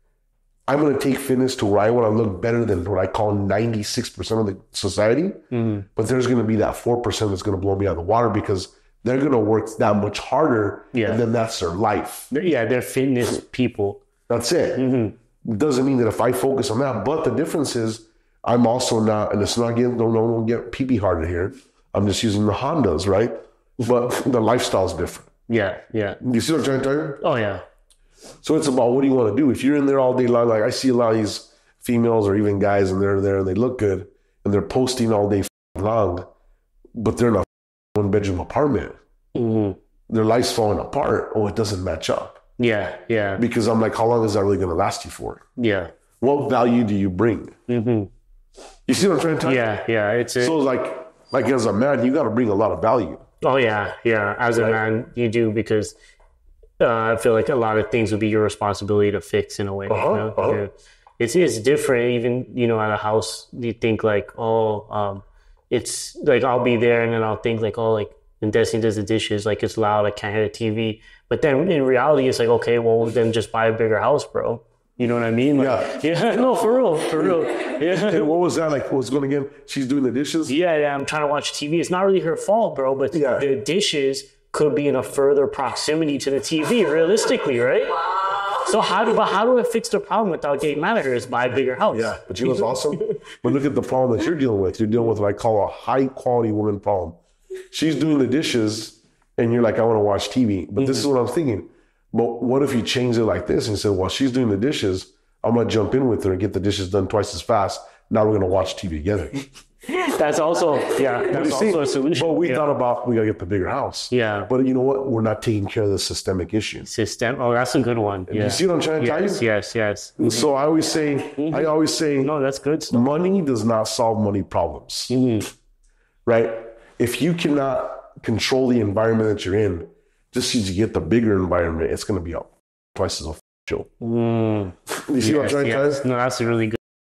I'm going to take fitness to where I want to look better than what I call ninety-six percent of the society. Mm-hmm. But there's going to be that four percent that's going to blow me out of the water because they're going to work that much harder. Yeah. And then that's their life. Yeah, they're fitness people. That's it. Mm-hmm. It doesn't mean that if I focus on that, but the difference is I'm also not, and it's not getting, don't, don't get pee pee harder here. I'm just using the Hondas, right? But the lifestyle's different. Yeah, yeah. You see what I'm trying to tell you? Oh, yeah. So it's about what do you want to do? If you're in there all day long, like I see a lot of these females or even guys and they're there and they look good and they're posting all day long, but they're in a one bedroom apartment. Mm-hmm. Their life's falling apart. Oh, it doesn't match up. Yeah, yeah. Because I'm like, how long is that really going to last you for? Yeah. What value do you bring? Mm-hmm. You see what I'm trying to tell you? Yeah, yeah. It's a, so like, like as a man, you got to bring a lot of value. Oh yeah, yeah. As right? a man, you do because uh, I feel like a lot of things would be your responsibility to fix in a way. Uh-huh, you know? uh-huh. It's it's different. Even you know, at a house, you think like, oh, um, it's like I'll be there, and then I'll think like, oh, like when Destiny does the dishes, like it's loud, I can't hear the T V. But then in reality, it's like, okay, well, then just buy a bigger house, bro. You know what I mean? Like, yeah. Yeah. No, for real. For real. Yeah. And what was that? Like, what's going again? She's doing the dishes? Yeah, yeah. I'm trying to watch T V. It's not really her fault, bro, but yeah. the dishes could be in a further proximity to the T V, realistically, right? Wow. So how do, but how do I fix the problem without getting mad at her? Is buy a bigger house. Yeah, but you know what's awesome? But look at the problem that you're dealing with. You're dealing with what I call a high-quality woman problem. She's doing the dishes, and you're like, I want to watch T V. But mm-hmm. this is what I'm thinking. But what if you change it like this and you said, well, she's doing the dishes, I'm going to jump in with her and get the dishes done twice as fast. Now we're going to watch T V together. That's also, yeah, that's also see, a solution. But we yeah. thought about, we got to get the bigger house. Yeah. But you know what? We're not taking care of the systemic issue. System. Oh, that's a good one. Yeah. You see what I'm trying to yes, tell you? Yes, yes. Mm-hmm. So I always say, mm-hmm. I always say, no, that's good stuff. Money does not solve money problems. Mm-hmm. Right? If you cannot control the environment that you're in, just as you get the bigger environment, it's going to be up twice as a show. Mm. You see yes, what I'm trying to yes. tell you? No, that's really good.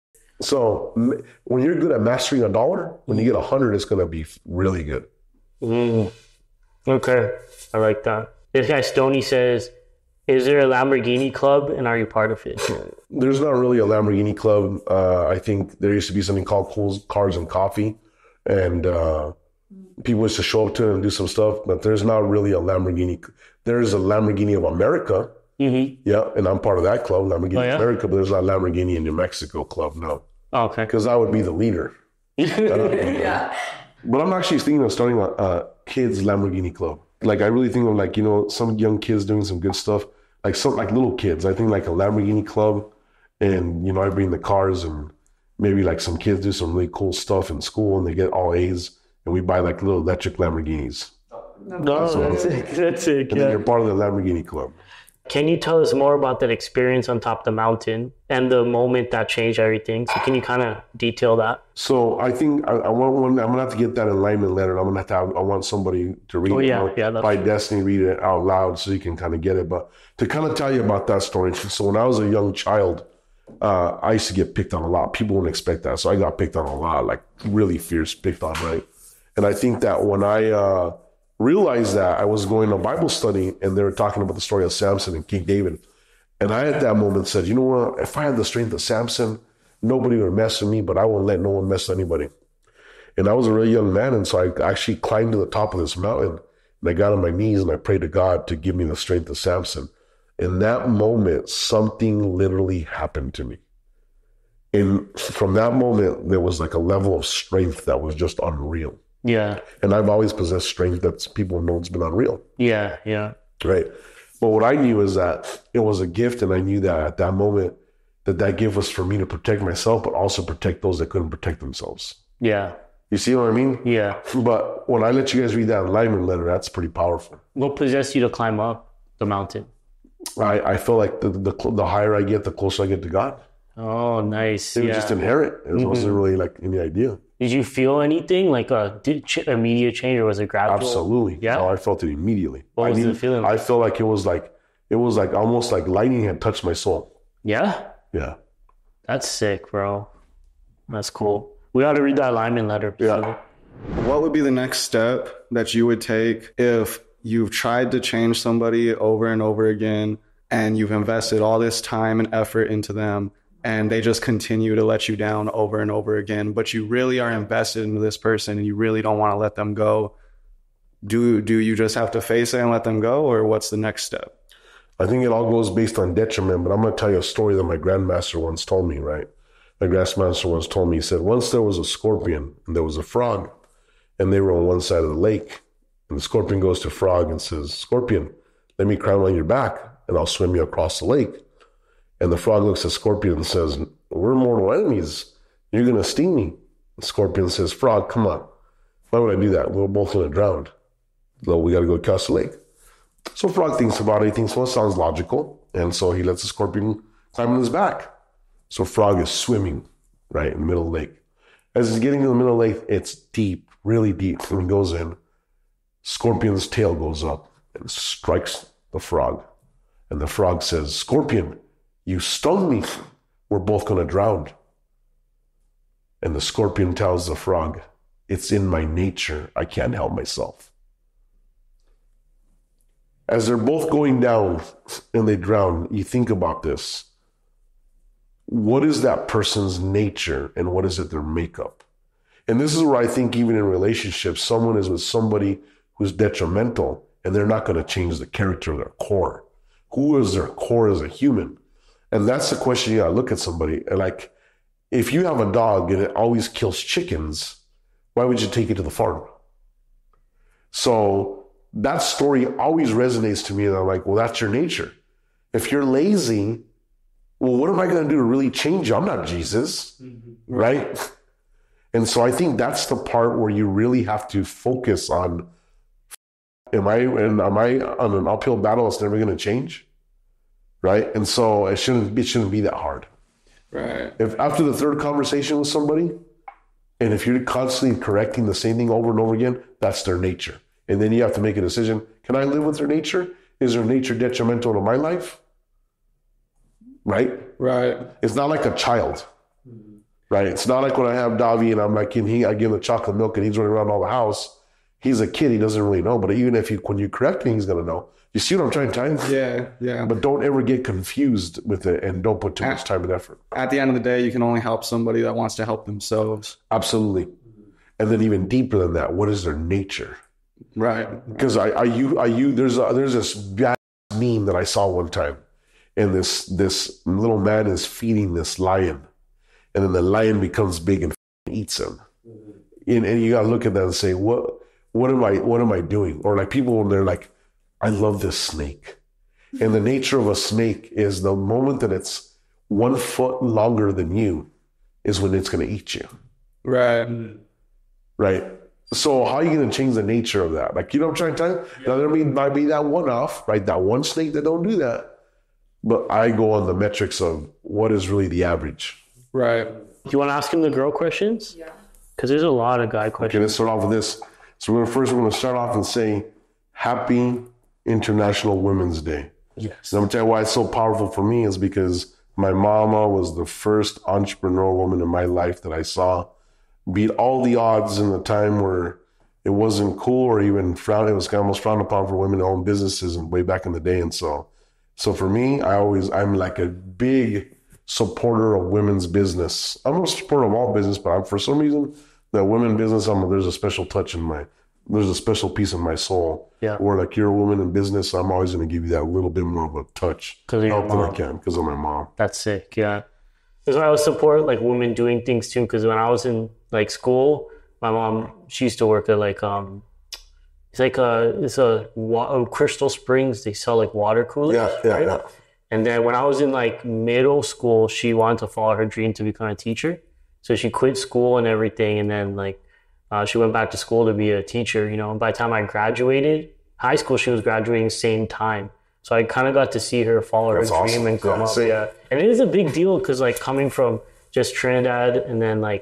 So when you're good at mastering a dollar, when you get a hundred, it's going to be really good. Mm. Okay. I like that. This guy Stoney says, is there a Lamborghini club and are you part of it? There's not really a Lamborghini club. Uh, I think there used to be something called Cool Cars and Coffee. And uh, people used to show up to it and do some stuff, but there's not really a Lamborghini. There's a Lamborghini of America. Mm-hmm. Yeah, and I'm part of that club, Lamborghini oh, yeah? America, but there's not Lamborghini in New Mexico club, no. Oh, okay. Because I would be the leader. Yeah. But I'm actually thinking of starting a, a kids Lamborghini club. Like, I really think of, like, you know, some young kids doing some good stuff. Like, some like little kids. I think, like, a Lamborghini club. And, you know, I bring the cars and maybe, like, some kids do some really cool stuff in school and they get all A's. And we buy, like, little electric Lamborghinis. No, so, that's it. That's it. And yeah. then you're part of the Lamborghini club. Can you tell us more about that experience on top of the mountain and the moment that changed everything? So can you kind of detail that? So I think I, I want one, I'm gonna have to get that alignment letter. I'm gonna have to have, I want somebody to read oh, yeah, it out, yeah, by Destiny, read it out loud so you can kind of get it. But to kind of tell you about that story. So when I was a young child, uh, I used to get picked on a lot. People wouldn't expect that. So I got picked on a lot, like really fierce picked on, right? And I think that when I, uh, realized that I was going to Bible study and they were talking about the story of Samson and King David. And I at that moment said, you know what, if I had the strength of Samson, nobody would mess with me, but I won't let no one mess with anybody. And I was a really young man. And so I actually climbed to the top of this mountain and I got on my knees and I prayed to God to give me the strength of Samson. In that moment, something literally happened to me. And from that moment, there was like a level of strength that was just unreal. Yeah. And I've always possessed strength that people know it's been unreal. Yeah, yeah. Right. But what I knew is that it was a gift, and I knew that at that moment that that gift was for me to protect myself, but also protect those that couldn't protect themselves. Yeah. You see what I mean? Yeah. But when I let you guys read that alignment letter, that's pretty powerful. What possessed you to climb up the mountain? I, I feel like the, the the higher I get, the closer I get to God. Oh, nice. It was yeah. just inherent. It mm-hmm. wasn't really like any idea. Did you feel anything like a did ch- immediate change, or was it gradual? Absolutely. Yeah. Oh, I felt it immediately. What I was the needed- feeling? I felt like it was like it was like almost like lightning had touched my soul. Yeah, Yeah. that's sick, bro. That's cool. We ought to read that alignment letter. Yeah. What would be the next step that you would take if you've tried to change somebody over and over again and you've invested all this time and effort into them and they just continue to let you down over and over again, but you really are invested into this person and you really don't want to let them go? Do, do you just have to face it and let them go, or what's the next step? I think it all goes based on detriment, but I'm going to tell you a story that my grandmaster once told me, right? My grandmaster once told me, he said, once there was a scorpion and there was a frog, and they were on one side of the lake, and the scorpion goes to frog and says, Scorpion, let me climb on your back and I'll swim you across the lake. And the frog looks at Scorpion and says, we're mortal enemies. You're going to sting me. And Scorpion says, Frog, come on. Why would I do that? We're both going to drown. So we got to go across the lake. So Frog thinks about it. He thinks, well, it sounds logical. And so he lets the scorpion climb on his back. So Frog is swimming, right, in the middle of the lake. As he's getting to the middle of the lake, it's deep, really deep. When he goes in, Scorpion's tail goes up and strikes the frog. And the frog says, Scorpion, you stung me. We're both going to drown. And the scorpion tells the frog, it's in my nature. I can't help myself. As they're both going down and they drown, you think about this. What is that person's nature and what is it their makeup? And this is where I think even in relationships, someone is with somebody who's detrimental and they're not going to change the character of their core. Who is their core as a human? And that's the question you got to look at somebody. And like, if you have a dog and it always kills chickens, why would you take it to the farm? So that story always resonates to me. And I'm like, well, that's your nature. If you're lazy, well, what am I going to do to really change you? I'm not Jesus, mm-hmm. right? And so I think that's the part where you really have to focus on, am I, and am I on an uphill battle that's never going to change? Right? And so it shouldn't, it shouldn't be that hard. Right. If after the third conversation with somebody, and if you're constantly correcting the same thing over and over again, that's their nature. And then you have to make a decision. Can I live with their nature? Is their nature detrimental to my life? Right? Right. It's not like a child. Right? It's not like when I have Davi and I'm like, and he, I give him the chocolate milk and he's running around all the house. He's a kid. He doesn't really know. But even if you, when you correct him, he's going to know. You see what I'm trying to tell you? Yeah, yeah. But don't ever get confused with it and don't put too much time and effort. At the end of the day, you can only help somebody that wants to help themselves. Absolutely. And then even deeper than that, what is their nature? Right. Because I, I, you, I, you, there's a, there's this bad meme that I saw one time, and this this little man is feeding this lion, and then the lion becomes big and eats him. And, and you gotta look at that and say, what, what am I, what am I doing? Or like people when they're like, I love this snake, and the nature of a snake is the moment that it's one foot longer than you is when it's gonna eat you. Right. Right. So how are you going to change the nature of that? Like, you know what I'm trying to tell you? Yeah. Now, there may, might be that one off, right? That one snake that don't do that. But I go on the metrics of what is really the average. Right. Do you want to ask him the girl questions? Yeah. Because there's a lot of guy questions. Okay, let's start off with this. So we're first we're going to start off and say, Happy International Women's Day. Yes. And I'm going to tell you why it's so powerful for me is because my mama was the first entrepreneurial woman in my life that I saw beat all the odds in the time where it wasn't cool or even frowned. It was almost frowned upon for women to own businesses and way back in the day. And so, so for me, I always, I'm like a big supporter of women's business. I'm a supporter of all business, but I'm, for some reason, that women business, I'm, there's a special touch in my, there's a special piece in my soul. Yeah. Where like you're a woman in business, I'm always going to give you that little bit more of a touch. Because help that I can, because of my mom. That's sick. Yeah. That's why I would support like women doing things too. Because when I was in like school, my mom, she used to work at like um, it's like a it's a, a Crystal Springs. They sell like water coolers. Yeah, yeah, right? yeah. And then when I was in like middle school, she wanted to follow her dream to become a teacher. So she quit school and everything, and then like uh, she went back to school to be a teacher. You know, and by the time I graduated high school, she was graduating same time. So I kind of got to see her follow That's her dream awesome. and come Yeah, up. same. Yeah, and it is a big deal because like coming from just Trinidad and then like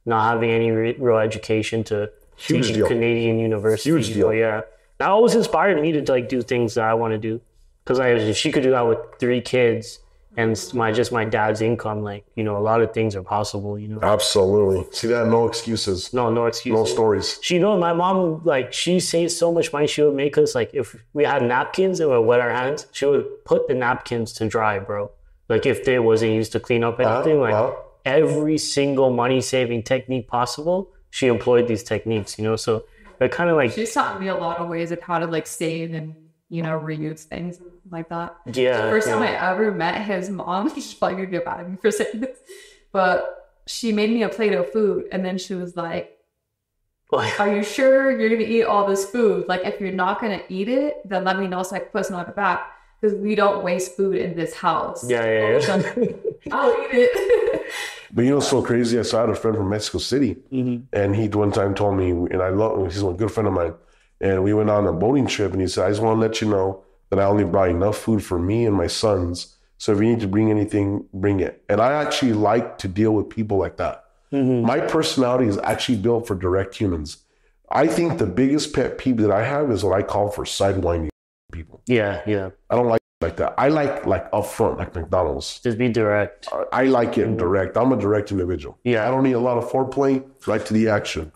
not having any re- real education to Huge taking deal. Canadian university. Huge you deal. know, yeah. That always inspired me to like do things that I want to do. Because like, if she could do that with three kids and my just my dad's income, like, you know, a lot of things are possible, you know. Absolutely. See that? No excuses. No, no excuses. No stories. She knows my mom, like, she saves so much money. She would make us, like, if we had napkins and we would wet our hands, she would put the napkins to dry, bro. Like, if they wasn't used to clean up anything, like, uh-huh. every single money-saving technique possible, she employed these techniques, you know? So they're kind of like, She's taught me a lot of ways of how to like save and, you know, reuse things like that. yeah. The first yeah. time I ever met his mom, she's probably gonna get mad at me for saying this, but she made me a plate of food and then she was like, are you sure you're gonna eat all this food? Like, if you're not gonna eat it, then let me know so I can put some on it back. Because we don't waste food in this house. Yeah, yeah, So, yeah. I'll eat it. But you know, what's so crazy. I saw I had a friend from Mexico City, Mm-hmm. and he one time told me, and I love him. He's a good friend of mine, and we went on a boating trip, and he said, "I just want to let you know that I only brought enough food for me and my sons. So if you need to bring anything, bring it." And I actually like to deal with people like that. Mm-hmm. My personality is actually built for direct humans. I think the biggest pet peeve that I have is what I call for sidewinding people. Yeah, yeah. I don't like like that. I like like upfront, like McDonald's. Just be direct. I like it direct. I'm a direct individual. Yeah. I don't need a lot of foreplay. Right to the action.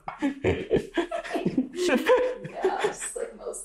Just like most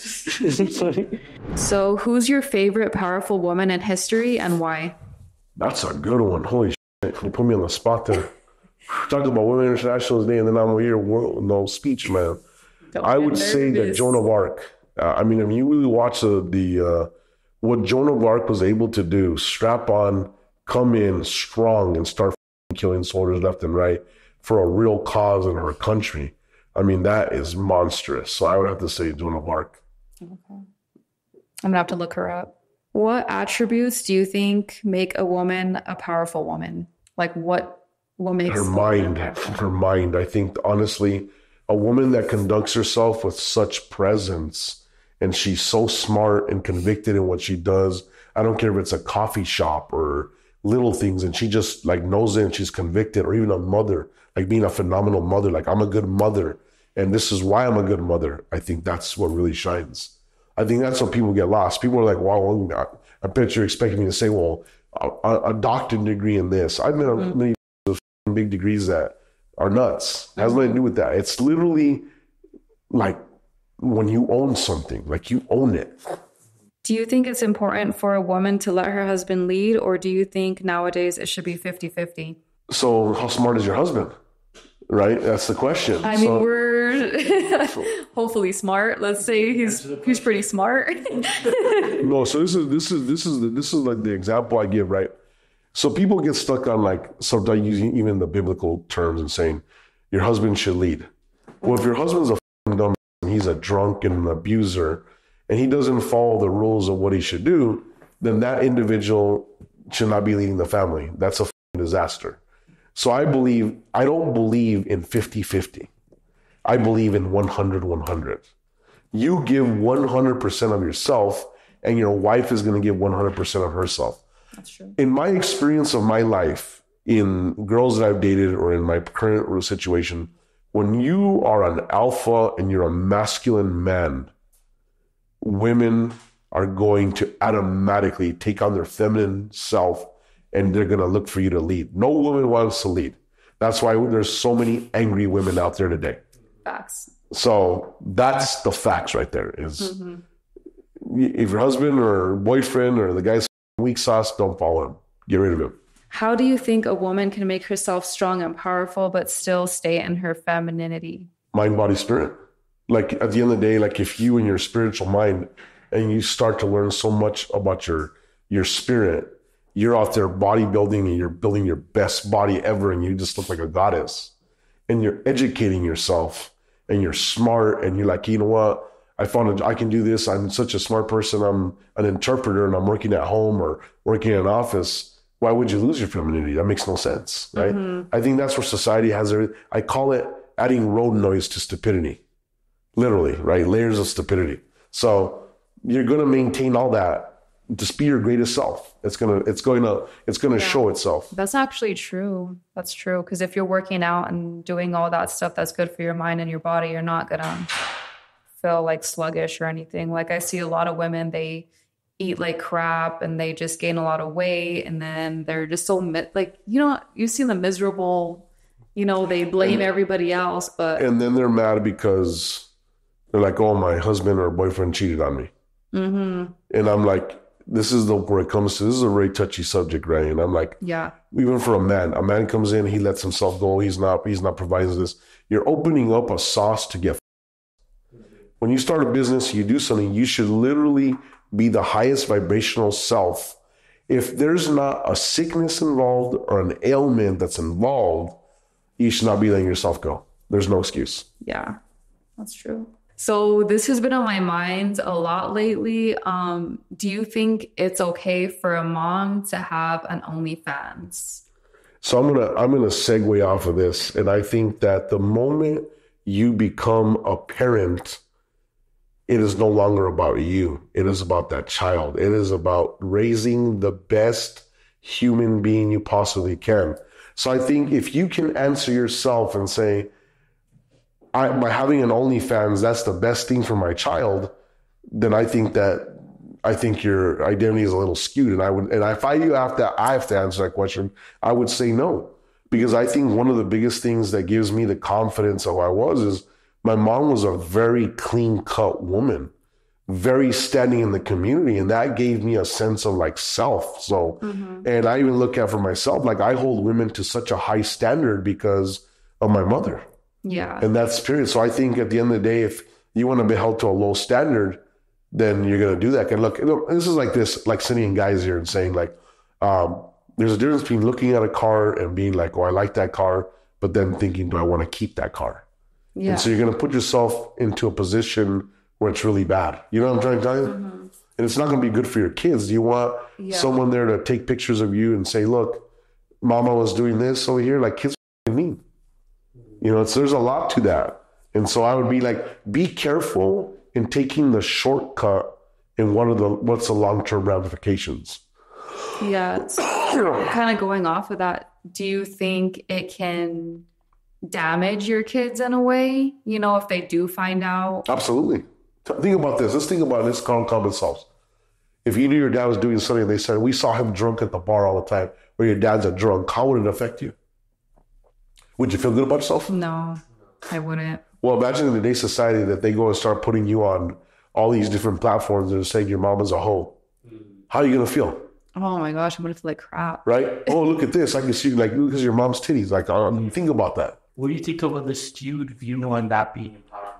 guys. So, who's your favorite powerful woman in history and why? That's a good one. Holy shit. You put me on the spot there. Talk about Women International Day, and then I'm here. World, no speech, man. Don't I get would say that nervous. Joan of Arc. Uh, I mean, if you really watch the, the uh, what Joan of Arc was able to do, strap on, come in strong, and start killing soldiers left and right for a real cause in her country. I mean, that is monstrous. So I would have to say Joan of Arc. Okay. I'm gonna have to look her up. What attributes do you think make a woman a powerful woman? Like what what makes Her a mind, woman powerful? her mind. I think honestly, a woman that conducts herself with such presence and she's so smart and convicted in what she does. I don't care if it's a coffee shop or little things, and she just like knows it and she's convicted, or even a mother, like being a phenomenal mother. Like, I'm a good mother, and this is why I'm a good mother. I think that's what really shines. I think that's what people get lost. People are like, wow, I bet you're expecting me to say, well, a, a doctorate degree in this. I've met mm-hmm. many big degrees that are nuts. It has nothing to do with that. It's literally like when you own something, like you own it. Do you think it's important for a woman to let her husband lead, or do you think nowadays it should be fifty-fifty? So how smart is your husband? Right? That's the question. I mean, so, we're hopefully smart. Let's say he's he's pretty smart. No, so this is this is this is the, this is like the example I give, right? So people get stuck on like sometimes using even the biblical terms and saying your husband should lead. Well, if your husband's a f***ing dumb and he's a drunk and an abuser and he doesn't follow the rules of what he should do, then that individual should not be leading the family. That's a f***ing disaster. So I believe, I don't believe in fifty-fifty. I believe in one hundred one hundred. You give one hundred percent of yourself and your wife is going to give one hundred percent of herself. That's true. In my experience of my life, in girls that I've dated or in my current situation, when you are an alpha and you're a masculine man, women are going to automatically take on their feminine self and they're going to look for you to lead. No woman wants to lead. That's why there's so many angry women out there today. Facts. So that's the facts right there. Is Mm-hmm. if your husband or boyfriend or the guy's weak sauce, don't follow him. Get rid of him. How do you think a woman can make herself strong and powerful but still stay in her femininity? Mind, body, spirit. Like at the end of the day, like if you and your spiritual mind and you start to learn so much about your your spirit, you're out there bodybuilding and you're building your best body ever and you just look like a goddess. And you're educating yourself and you're smart and you're like, you know what? I found a, I can do this. I'm such a smart person. I'm an interpreter and I'm working at home or working in an office. Why would you lose your femininity? That makes no sense, right? Mm-hmm. I think that's where society has everything. I call it adding road noise to stupidity. Literally, right? Layers of stupidity. So you're going to maintain all that just be your greatest self. It's gonna, it's going to, it's going to yeah. show itself. That's actually true. That's true. Because if you're working out and doing all that stuff that's good for your mind and your body, you're not gonna feel like sluggish or anything. Like I see a lot of women, they eat like crap and they just gain a lot of weight, and then they're just so mi- like, you know, you see them miserable. You know, they blame and, everybody else, but and then they're mad because they're like, "Oh, my husband or boyfriend cheated on me," mm-hmm. and I'm like. This is the where it comes to. This is a very touchy subject, right? And I'm like, yeah. Even for a man, a man comes in, he lets himself go. He's not. He's not providing this. You're opening up a sauce to get. When you start a business, you do something. You should literally be the highest vibrational self. If there's not a sickness involved or an ailment that's involved, you should not be letting yourself go. There's no excuse. Yeah, that's true. So this has been on my mind a lot lately. Um, do you think it's okay for a mom to have an OnlyFans? So I'm gonna I'm gonna segue off of this, and I think that the moment you become a parent, it is no longer about you. It is about that child. It is about raising the best human being you possibly can. So I think if you can answer yourself and say, I, by having an OnlyFans, that's the best thing for my child, then I think that I think your identity is a little skewed. And I would, and if I you have to, I have to answer that question, I would say no, because I think one of the biggest things that gives me the confidence of who I was is my mom was a very clean cut woman, very standing in the community, and that gave me a sense of like self. So, mm-hmm. and I even look at for myself, like I hold women to such a high standard because of my mother. Yeah. And that spirit. So I think at the end of the day, if you want to be held to a low standard, then you're going to do that. And look, look, this is like this, like sitting guys here and saying like, um, there's a difference between looking at a car and being like, oh, I like that car, but then thinking, do I want to keep that car? Yeah. And so you're going to put yourself into a position where it's really bad. You know what I'm trying to tell you? Mm-hmm. And it's not going to be good for your kids. Do you want yeah. someone there to take pictures of you and say, look, mama was doing this over here? Like kids are mean. You know, it's, there's a lot to that. And so I would be like, be careful in taking the shortcut in one of the, what's the long-term ramifications. Yeah. It's kind of going off of that. Do you think it can damage your kids in a way? You know, if they do find out? Absolutely. Think about this. Let's think about this common sense. If you knew your dad was doing something and they said, we saw him drunk at the bar all the time, or your dad's a drunk, how would it affect you? Would you feel good about yourself? No, I wouldn't. Well, imagine in today's society that they go and start putting you on all these different platforms and saying your mom is a hoe. How are you going to feel? Oh my gosh, I'm going to feel like crap. Right? Oh, look at this. I can see, like, look at your mom's titties. Like, um, think about that. What do you think about the skewed view on that being empowerment?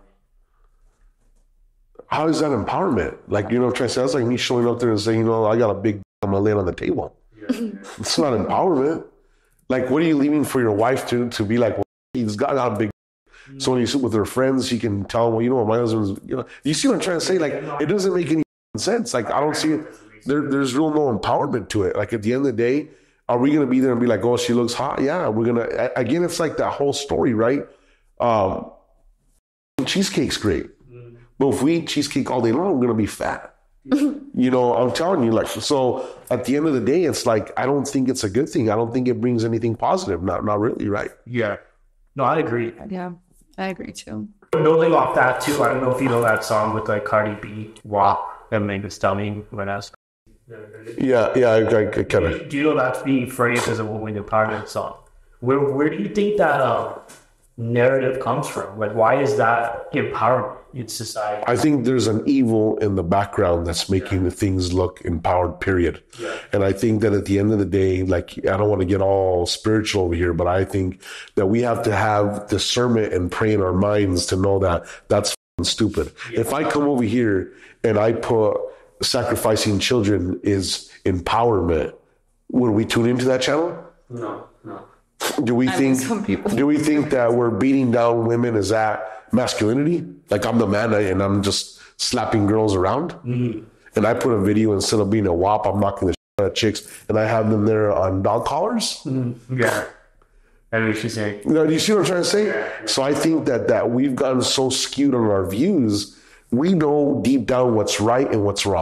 How is that empowerment? Like, you know what I'm trying to say? That's like me showing up there and saying, you know, I got a big, I'm going to lay it on the table. Yeah. It's not empowerment. Like, what are you leaving for your wife to, to be like, well, he's got a big. Mm-hmm. So when you sit with her friends, he can tell them, well, you know what, my husband's, you know, you see what I'm trying to say? Like, it doesn't make any sense. Like, I don't see it. There, there's real no empowerment to it. Like, at the end of the day, are we going to be there and be like, oh, she looks hot? Yeah, we're going to, again, it's like that whole story, right? Um, cheesecake's great. Mm-hmm. But if we eat cheesecake all day long, we're going to be fat. You know, I'm telling you, like, so at the end of the day, it's like, I don't think it's a good thing. I don't think it brings anything positive. Not, not really, right? Yeah. No, I agree. Yeah, I agree too. Building off that too, I don't know if you know that song with like Cardi B, W A P, and make this tell me when I was. Yeah, yeah, I, I, I kind of. Do you know that's being phrased as a woman empowerment song? Where, where do you think that um, narrative comes from? Like, why is that empowerment in society? I think there's an evil in the background that's making the things look empowered, period. Yeah. And I think that at the end of the day, like, I don't want to get all spiritual over here, but I think that we have to have discernment and pray in our minds to know that that's stupid. Yeah. If I come over here and I put sacrificing children is empowerment, would we tune into that channel? No, no. Do we I think do we think that we're beating down women? Is that masculinity? Like, I'm the man and I'm just slapping girls around? Mm-hmm. And I put a video, instead of being a W A P, I'm knocking the shit out of chicks, and I have them there on dog collars? Mm-hmm. Yeah. I what you're saying. You know, do you see what I'm trying to say? Yeah. So I think that, that we've gotten so skewed on our views, we know deep down what's right and what's wrong.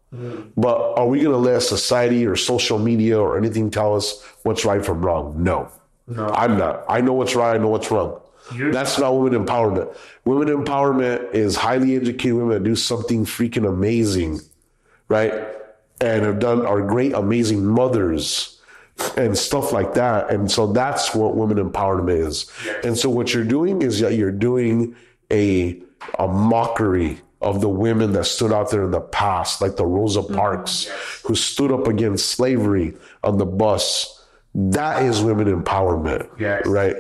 Mm. But are we going to let society or social media or anything tell us what's right from wrong? No. No. I'm not. I know what's right. I know what's wrong. You're That's not women empowerment. Women empowerment is highly educated women that do something freaking amazing, right? And have done, are great, amazing mothers and stuff like that. And so that's what women empowerment is. Yes. And so what you're doing is that you're doing a a mockery of the women that stood out there in the past, like the Rosa Parks, mm-hmm. yes. who stood up against slavery on the bus. That is women empowerment, yes. right?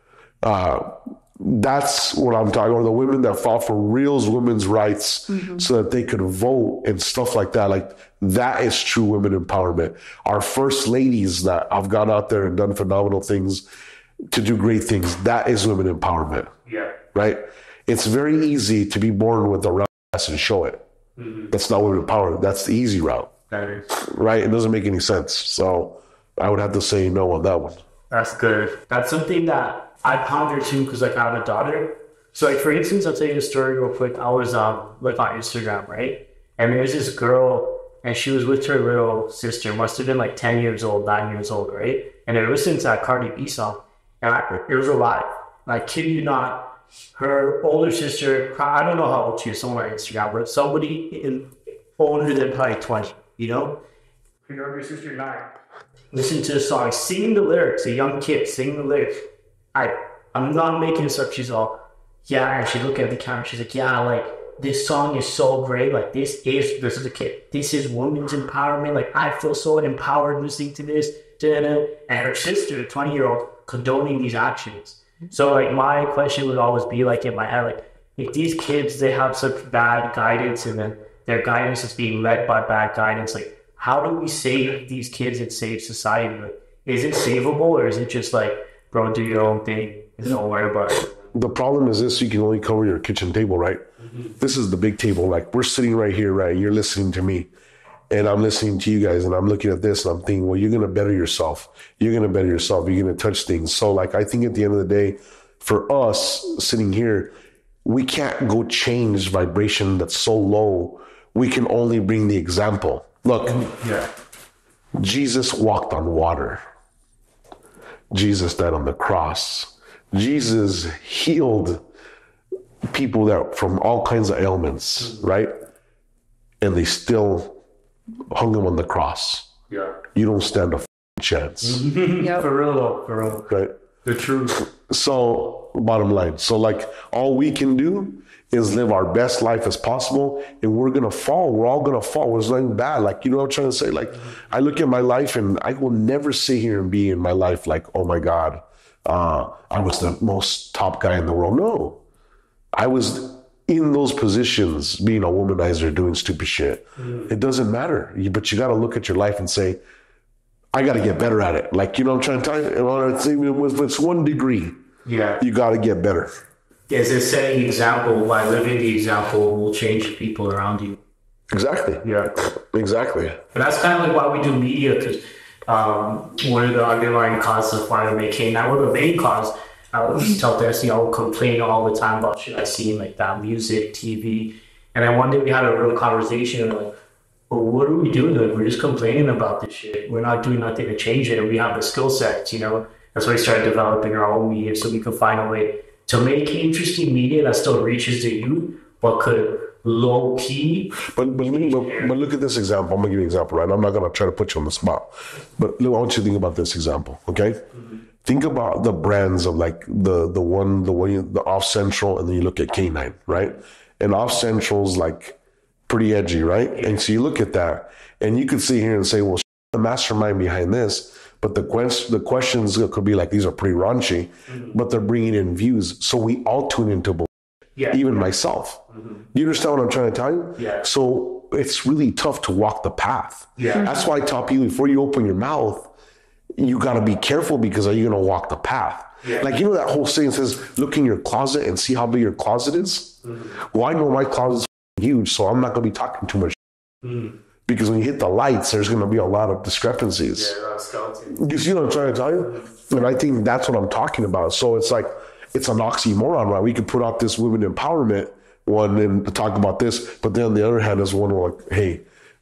Uh, that's what I'm talking about. The women that fought for real women's rights mm-hmm. so that they could vote and stuff like that. Like that is true women empowerment. Our first ladies that have gone out there and done phenomenal things to do great things. That is women empowerment. Yeah. Right. It's very easy to be born with a round ass and show it. Mm-hmm. That's not women empowerment. That's the easy route. That is. Right. It doesn't make any sense. So I would have to say no on that one. That's good. That's something that I ponder too, because like I have a daughter. So like for instance, I'll tell you a story real quick. I was um like on Instagram, right? And there's this girl and she was with her little sister, must have been like ten years old, nine years old, right? And they're listening to that Cardi B song. And I, it was alive. Like kid you not, her older sister, I don't know how old she is, someone on Instagram, but somebody in older than probably twenty, you know? Her younger sister nine. Listen to the song, singing the lyrics, a young kid singing the lyrics. I, I'm not making this up. She's all, yeah. And she looked at the camera. She's like, yeah, like this song is so great. Like this is, this is a kid. This is women's empowerment. Like I feel so empowered listening to this. Da-da. And her sister, twenty year old, condoning these actions. So like my question would always be like in my head, like if these kids, they have such bad guidance and then their guidance is being led by bad guidance, like how do we save these kids and save society? Like, is it savable or is it just like, bro, do your own thing and don't worry about it? The problem is this, you can only cover your kitchen table, right? Mm-hmm. This is the big table. Like we're sitting right here, right? You're listening to me and I'm listening to you guys and I'm looking at this and I'm thinking, well, you're going to better yourself. You're going to better yourself. You're going to touch things. So like, I think at the end of the day, for us sitting here, we can't go change vibration that's so low. We can only bring the example. Look, yeah. Jesus walked on water. Jesus died on the cross. Jesus healed people that from all kinds of ailments, right? And they still hung him on the cross. Yeah. You don't stand a f- chance. Yep. For real, for real. Right? The truth. So, bottom line. So, like, all we can do is live our best life as possible, and we're gonna fall. We're all gonna fall. There's nothing bad. Like, you know what I'm trying to say? Like, I look at my life, and I will never sit here and be in my life like, oh my God, uh, I was the most top guy in the world. No, I was in those positions, being a womanizer, doing stupid shit. Mm. It doesn't matter. You, but you got to look at your life and say, I got to get better at it. Like, you know what I'm trying to tell you? If it's one degree, yeah, you got to get better. Is it setting example by living the example will change people around you? Exactly. Yeah. Exactly. But that's kind of like why we do media, because um, one of the underlying causes of why we make K nine, one of the main cause, I always tell this, you know, complain all the time about shit I see like that, music, T V. And then one day we had a real conversation and like, well, what are we doing? Like, we're just complaining about this shit. We're not doing nothing to change it. And we have the skill sets, you know. That's why we started developing our own media so we could find a way to make interesting media that still reaches the youth, but could low key. But but, but but look at this example. I'm gonna give you an example, right? I'm not gonna try to put you on the spot, but look, I want you to think about this example, okay? Mm-hmm. Think about the brands of like the the one the one the Off Central, and then you look at K nine, right? And Off Central's like pretty edgy, right? Yeah. And so you look at that, and you could sit here and say, well, the mastermind behind this. But the quest, the questions could be like, these are pretty raunchy, mm-hmm. but they're bringing in views. So we all tune into bullshit, yeah. even myself. Mm-hmm. You understand what I'm trying to tell you? Yeah. So it's really tough to walk the path. Yeah. That's why I tell people, before you open your mouth, you got to be careful, because are you going to walk the path? Yeah. Like, you know, that whole saying says, look in your closet and see how big your closet is. Mm-hmm. Well, I know my closet's huge, so I'm not going to be talking too much. Mm-hmm. Because when you hit the lights, there's going to be a lot of discrepancies. Yeah, skeleton. You see what I'm trying to tell you? And I think that's what I'm talking about. So it's like, it's an oxymoron, right? We could put out this women empowerment one and talk about this, but then on the other hand is one like, hey,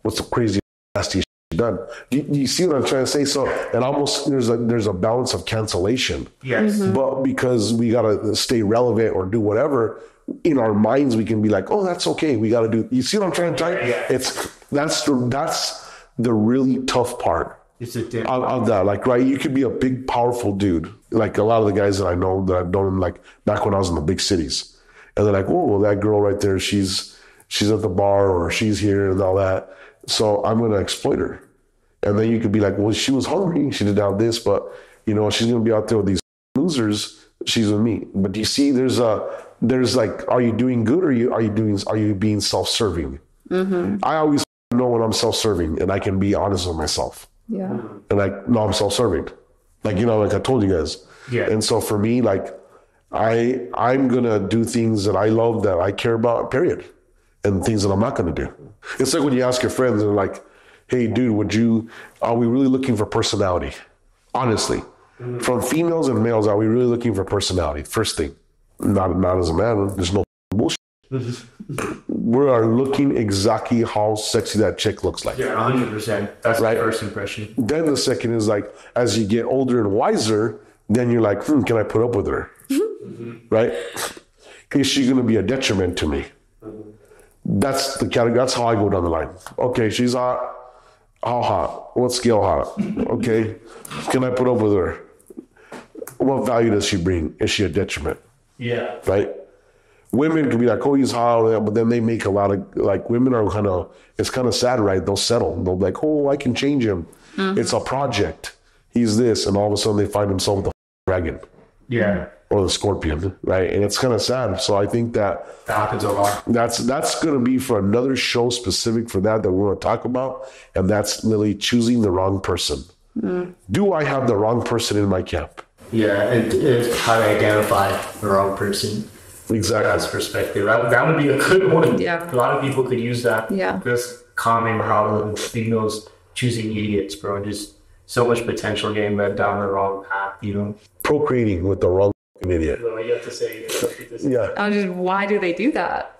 what's the crazy nasty shit you done? You, you see what I'm trying to say? So and almost there's a there's a balance of cancellation. Yes. Mm-hmm. But because we gotta stay relevant or do whatever, in our minds we can be like, oh, that's okay. We gotta do. You see what I'm trying to tell you? Yeah. It's that's the that's the really tough part. It's a different. Of, of that, like, right, you could be a big, powerful dude. Like a lot of the guys that I know that I've known, like back when I was in the big cities, and they're like, "Oh, well, that girl right there, she's she's at the bar or she's here and all that." So I'm going to exploit her, and then you could be like, "Well, she was hungry, she didn't have this, but you know, she's going to be out there with these losers. She's with me." But do you see, there's a there's like, are you doing good or are you are you doing are you being self-serving? Mm-hmm. I always know when I'm self-serving, and I can be honest with myself. Yeah. And like, no, I'm self-serving. Like, you know, like I told you guys. Yeah. And so for me, like, I, I'm going to do things that I love, that I care about, period. And things that I'm not going to do. It's like when you ask your friends and they're like, hey, dude, would you, are we really looking for personality? Honestly. Mm-hmm. From females and males, are we really looking for personality? First thing. Not, not as a man. There's no bullshit. We are looking exactly how sexy that chick looks like. Yeah, one hundred percent. That's Right. the first impression. Then the second is like, as you get older and wiser, then you're like, hmm, can I put up with her? Mm-hmm. Right? Is she going to be a detriment to me? Mm-hmm. That's the category. That's how I go down the line. Okay, she's hot. How hot? What scale hot? Okay. Can I put up with her? What value does she bring? Is she a detriment? Yeah. Right? Women can be like, oh, he's hot, but then they make a lot of, like, women are kind of, it's kind of sad, right? They'll settle. They'll be like, oh, I can change him. Mm-hmm. It's a project. He's this. And all of a sudden they find themselves with the dragon. Yeah. Or the scorpion, right? And it's kind of sad. So I think that That happens a lot. that's that's going to be for another show specific for that that we want to talk about. And that's literally choosing the wrong person. Mm. Do I have the wrong person in my camp? Yeah, and it's how to identify the wrong person. Exactly. That's perspective. That, that would be a good one. Yeah. A lot of people could use that. Yeah. Just calming problem. Females choosing idiots, bro. Just so much potential getting led down the wrong path, you know? Procreating with the wrong idiot. So you have to say. Yeah. I was just, why do they do that?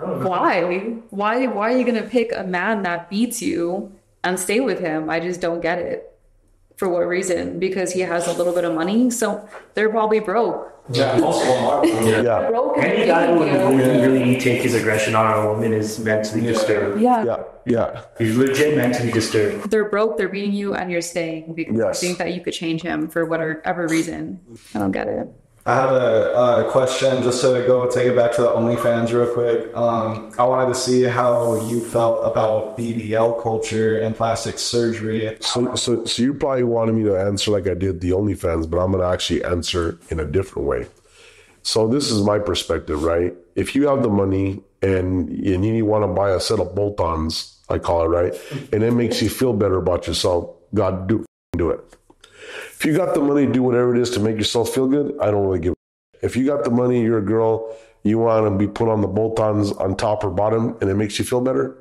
Why? Why? Why are you gonna pick a man that beats you and stay with him? I just don't get it. For what reason? Because he has a little bit of money, so they're probably broke. Yeah, most of them are. Yeah. They're broke and Any they're guy who beating would you. really take his aggression on a woman is mentally disturbed. Yeah. Yeah. Yeah. He's legit mentally disturbed. They're broke, they're beating you, and you're staying because Yes. you think that you could change him for whatever reason. I don't get it. I have a, a question just to go take it back to the OnlyFans real quick. Um, I wanted to see how you felt about B B L culture and plastic surgery. So, so, so you probably wanted me to answer like I did the OnlyFans, but I'm going to actually answer in a different way. So this is my perspective, right? If you have the money and, and you want to buy a set of bolt-ons, I call it, right? And it makes you feel better about yourself, God, do, do it. If you got the money, do whatever it is to make yourself feel good, I don't really give a shit. If you got the money, you're a girl, you want to be put on the bolt-ons on top or bottom, and it makes you feel better,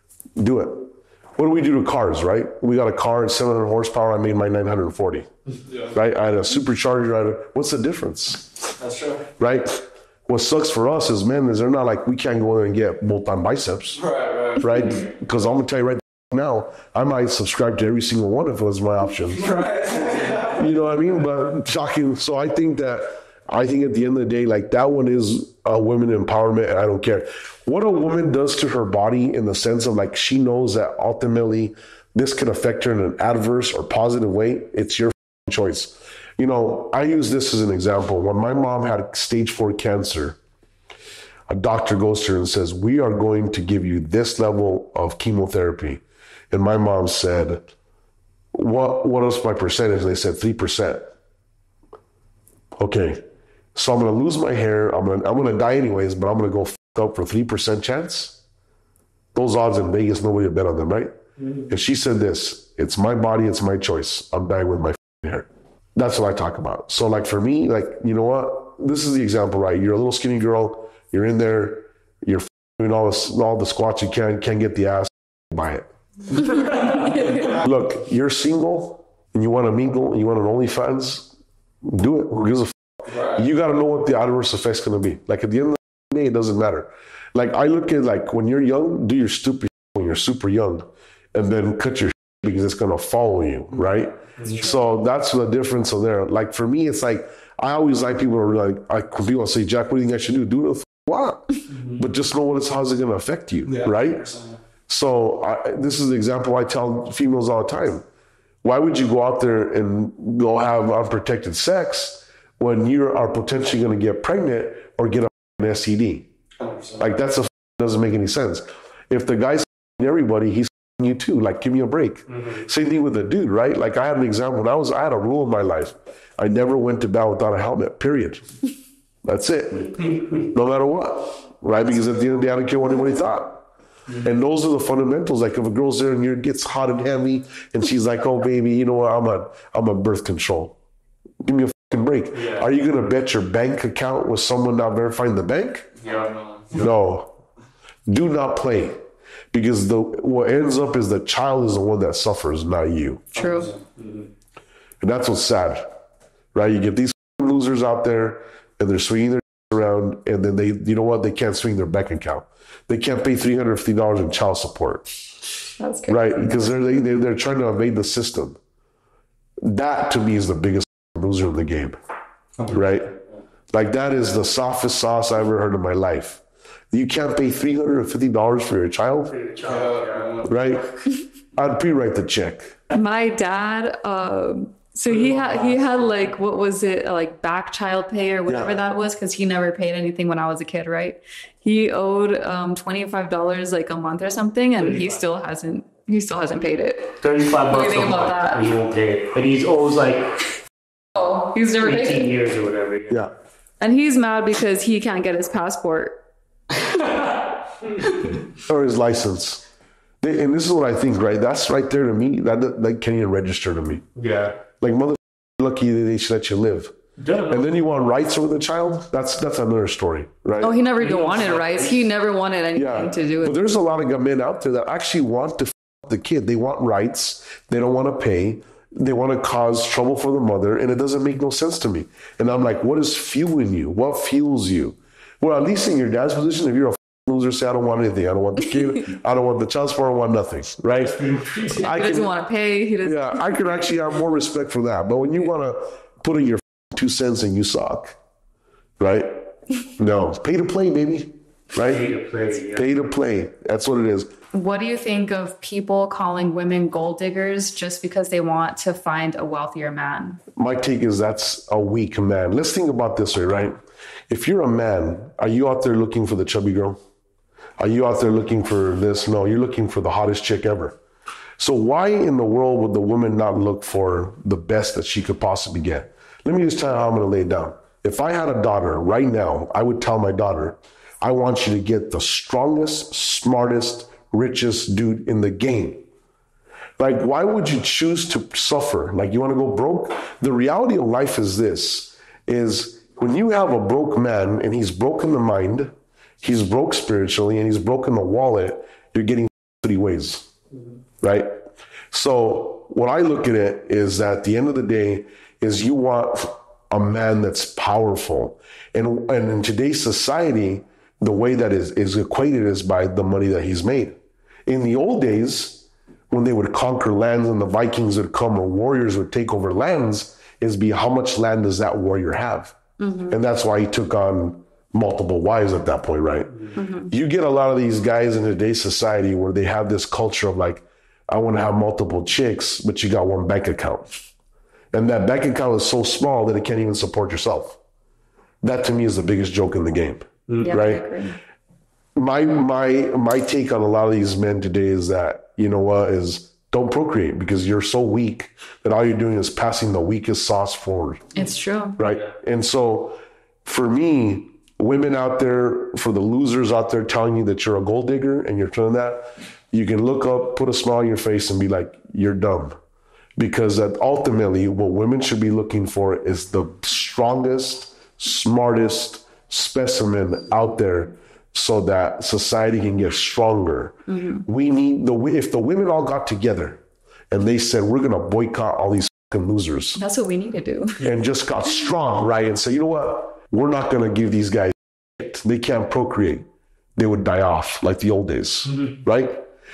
do it. What do we do to cars, right? We got a car at seven hundred horsepower, I made my nine hundred forty. Yeah. Right? I had a supercharger. I had a, what's the difference? That's true. Right? What sucks for us as men is they're not like, we can't go in and get bolt-on biceps. Right, right. Right? Because I'm going to tell you right now, I might subscribe to every single one if it was my option. Right. You know what I mean? But shocking. So I think that, I think at the end of the day, like that one is a women empowerment, and I don't care. What a woman does to her body in the sense of like, she knows that ultimately this could affect her in an adverse or positive way. It's your choice. You know, I use this as an example. When my mom had stage four cancer, a doctor goes to her and says, we are going to give you this level of chemotherapy. And my mom said, What what is my percentage? They said three percent. Okay, so I'm gonna lose my hair. I'm gonna I'm gonna die anyways, but I'm gonna go f- up for three percent chance. Those odds in Vegas, nobody would bet on them, right? Mm-hmm. And she said this: "It's my body, it's my choice. I'm dying with my f- hair." That's what I talk about. So, like for me, like you know what? This is the example, right? You're a little skinny girl. You're in there. You're f- doing all this, all the squats you can. Can't get the ass. Buy it. Look, you're single and you want to mingle and you want an OnlyFans, do it. Who gives a f- right. You got to know what the adverse effect's going to be. Like at the end of the day, it doesn't matter. Like I look at like when you're young, do your stupid when you're super young and then cut your because it's going to follow you, right? So that's the difference of there. Like for me, it's like, I always like people are like, I people say, Jack, what do you think I should do? Do it what? Mm-hmm. But just know what it's, how's it going to affect you, yeah, right? So I, this is the example I tell females all the time. Why would you go out there and go have unprotected sex when you are potentially going to get pregnant or get an S T D? one hundred percent. Like that's a doesn't make any sense. If the guy's everybody, he's you too. Like, give me a break. Mm-hmm. Same thing with the dude, right? Like I had an example when I was, I had a rule in my life. I never went to bed without a helmet, period. That's it. No matter what, right? Because at the end of the day, I don't care what anybody thought. Mm-hmm. And those are the fundamentals. Like if a girl's there and it gets hot and heavy and she's like, oh baby, you know what? I'm a, I'm a birth control. Give me a fucking break. Yeah. Are you going to bet your bank account with someone not verifying the bank? Yeah. No. Do not play. Because the what ends up is the child is the one that suffers, not you. True. And that's what's sad, right? You get these losers out there and they're swinging their around and then they, you know what? They can't swing their bank account. They can't pay three hundred fifty dollars in child support. That's good. Right? Because they're, they, they're trying to evade the system. That to me is the biggest loser in the game, right? Like that is the softest sauce I ever heard in my life. You can't pay three hundred fifty dollars for your child, for your child, right? I'd pre-write the check. My dad, um, so he had he had like what was it like back child pay or whatever yeah. that was because he never paid anything when I was a kid, right? He owed um, twenty-five dollars like a month or something, and he still hasn't he still hasn't paid it. Thirty-five bucks a month, and he won't pay it, but he's owes like oh, he's never paid eighteen years or whatever. Yeah. yeah, and he's mad because he can't get his passport. Or his license. They, and this is what I think, right? That's right there to me. That, that, that can't even register to me. Yeah. Like, mother, lucky they should let you live. Yeah. And then you want rights over the child? That's that's another story, right? Oh, he never even wanted rights. He never wanted anything yeah. to do with it. But there's a lot of men out there that actually want to f- the kid. They want rights. They don't want to pay. They want to cause trouble for the mother. And it doesn't make no sense to me. And I'm like, what is fueling you? What fuels you? Well, at least in your dad's position, if you're a loser, say, I don't want anything. I don't want the kid. I don't want the child support. I don't want nothing, right? He I doesn't can, want to pay. He doesn't. Yeah, I can actually have more respect for that. But when you want to put in your two cents and you suck, right? No, pay to play, baby, right? Pay to play. Yeah. Pay to play. That's what it is. What do you think of people calling women gold diggers just because they want to find a wealthier man? My take is that's a weak man. Let's think about this way, right? If you're a man, are you out there looking for the chubby girl? Are you out there looking for this? No, you're looking for the hottest chick ever. So why in the world would the woman not look for the best that she could possibly get? Let me just tell you how I'm going to lay it down. If I had a daughter right now, I would tell my daughter, I want you to get the strongest, smartest, richest dude in the game. Like, why would you choose to suffer? Like, you want to go broke? The reality of life is this, is when you have a broke man and he's broken the mind, he's broke spiritually, and he's broken the wallet, you're getting three ways, right? So what I look at it is that at the end of the day is you want a man that's powerful. And, and in today's society, the way that is, is equated is by the money that he's made. In the old days, when they would conquer lands and the Vikings would come or warriors would take over lands, is be how much land does that warrior have? Mm-hmm. And that's why he took on multiple wives at that point, right? Mm-hmm. You get a lot of these guys in today's society where they have this culture of like, I want to have multiple chicks, but you got one bank account. And that bank account is so small that it can't even support yourself. That to me is the biggest joke in the game, yeah, right? My, my, my take on a lot of these men today is that, you know what, is don't procreate because you're so weak that all you're doing is passing the weakest sauce forward. It's true. Right. And so for me, women out there, for the losers out there telling you that you're a gold digger and you're doing that, you can look up, put a smile on your face and be like, you're dumb. Because that ultimately what women should be looking for is the strongest, smartest specimen out there so that society can get stronger. Mm-hmm. We need the, if the women all got together and they said, we're going to boycott all these fucking losers. That's what we need to do. And just got strong, right? And say, you know what? We're not going to give these guys shit. They can't procreate. They would die off like the old days, mm-hmm. right?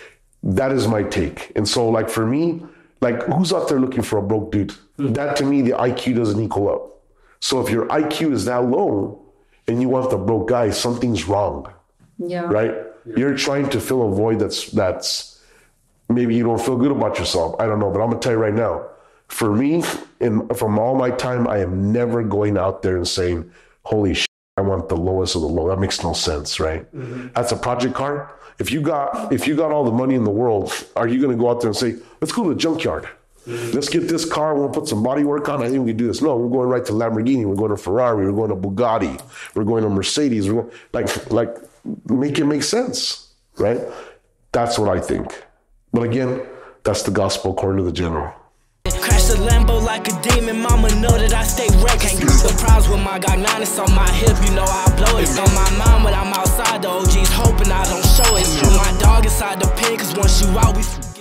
That is my take. And so like for me, like who's out there looking for a broke dude? Mm-hmm. That to me, the I Q doesn't equal up. So if your I Q is that low and you want the broke guy, something's wrong. Yeah. Right? Yeah. You're trying to fill a void that's that's maybe you don't feel good about yourself. I don't know, but I'm gonna tell you right now. For me, in from all my time, I am never going out there and saying, holy shit, I want the lowest of the low. That makes no sense, right? Mm-hmm. That's a project car. If you got if you got all the money in the world, are you gonna go out there and say, let's go to the junkyard? Mm-hmm. Let's get this car, we'll put some body work on it, I think we can do this. No, we're going right to Lamborghini, we're going to Ferrari, we're going to Bugatti, we're going to Mercedes, we're going, like like make it make sense, right? That's what I think. But again, that's the gospel according to the general. Crash the Lambo like a demon, mama know that I stay wrecked. Can't get surprised with my Glock nine, it's on my hip, you know I blow it. It's on my mind when I'm outside, the O G's hoping I don't show it. Put my dog inside the pen, cause once you out, we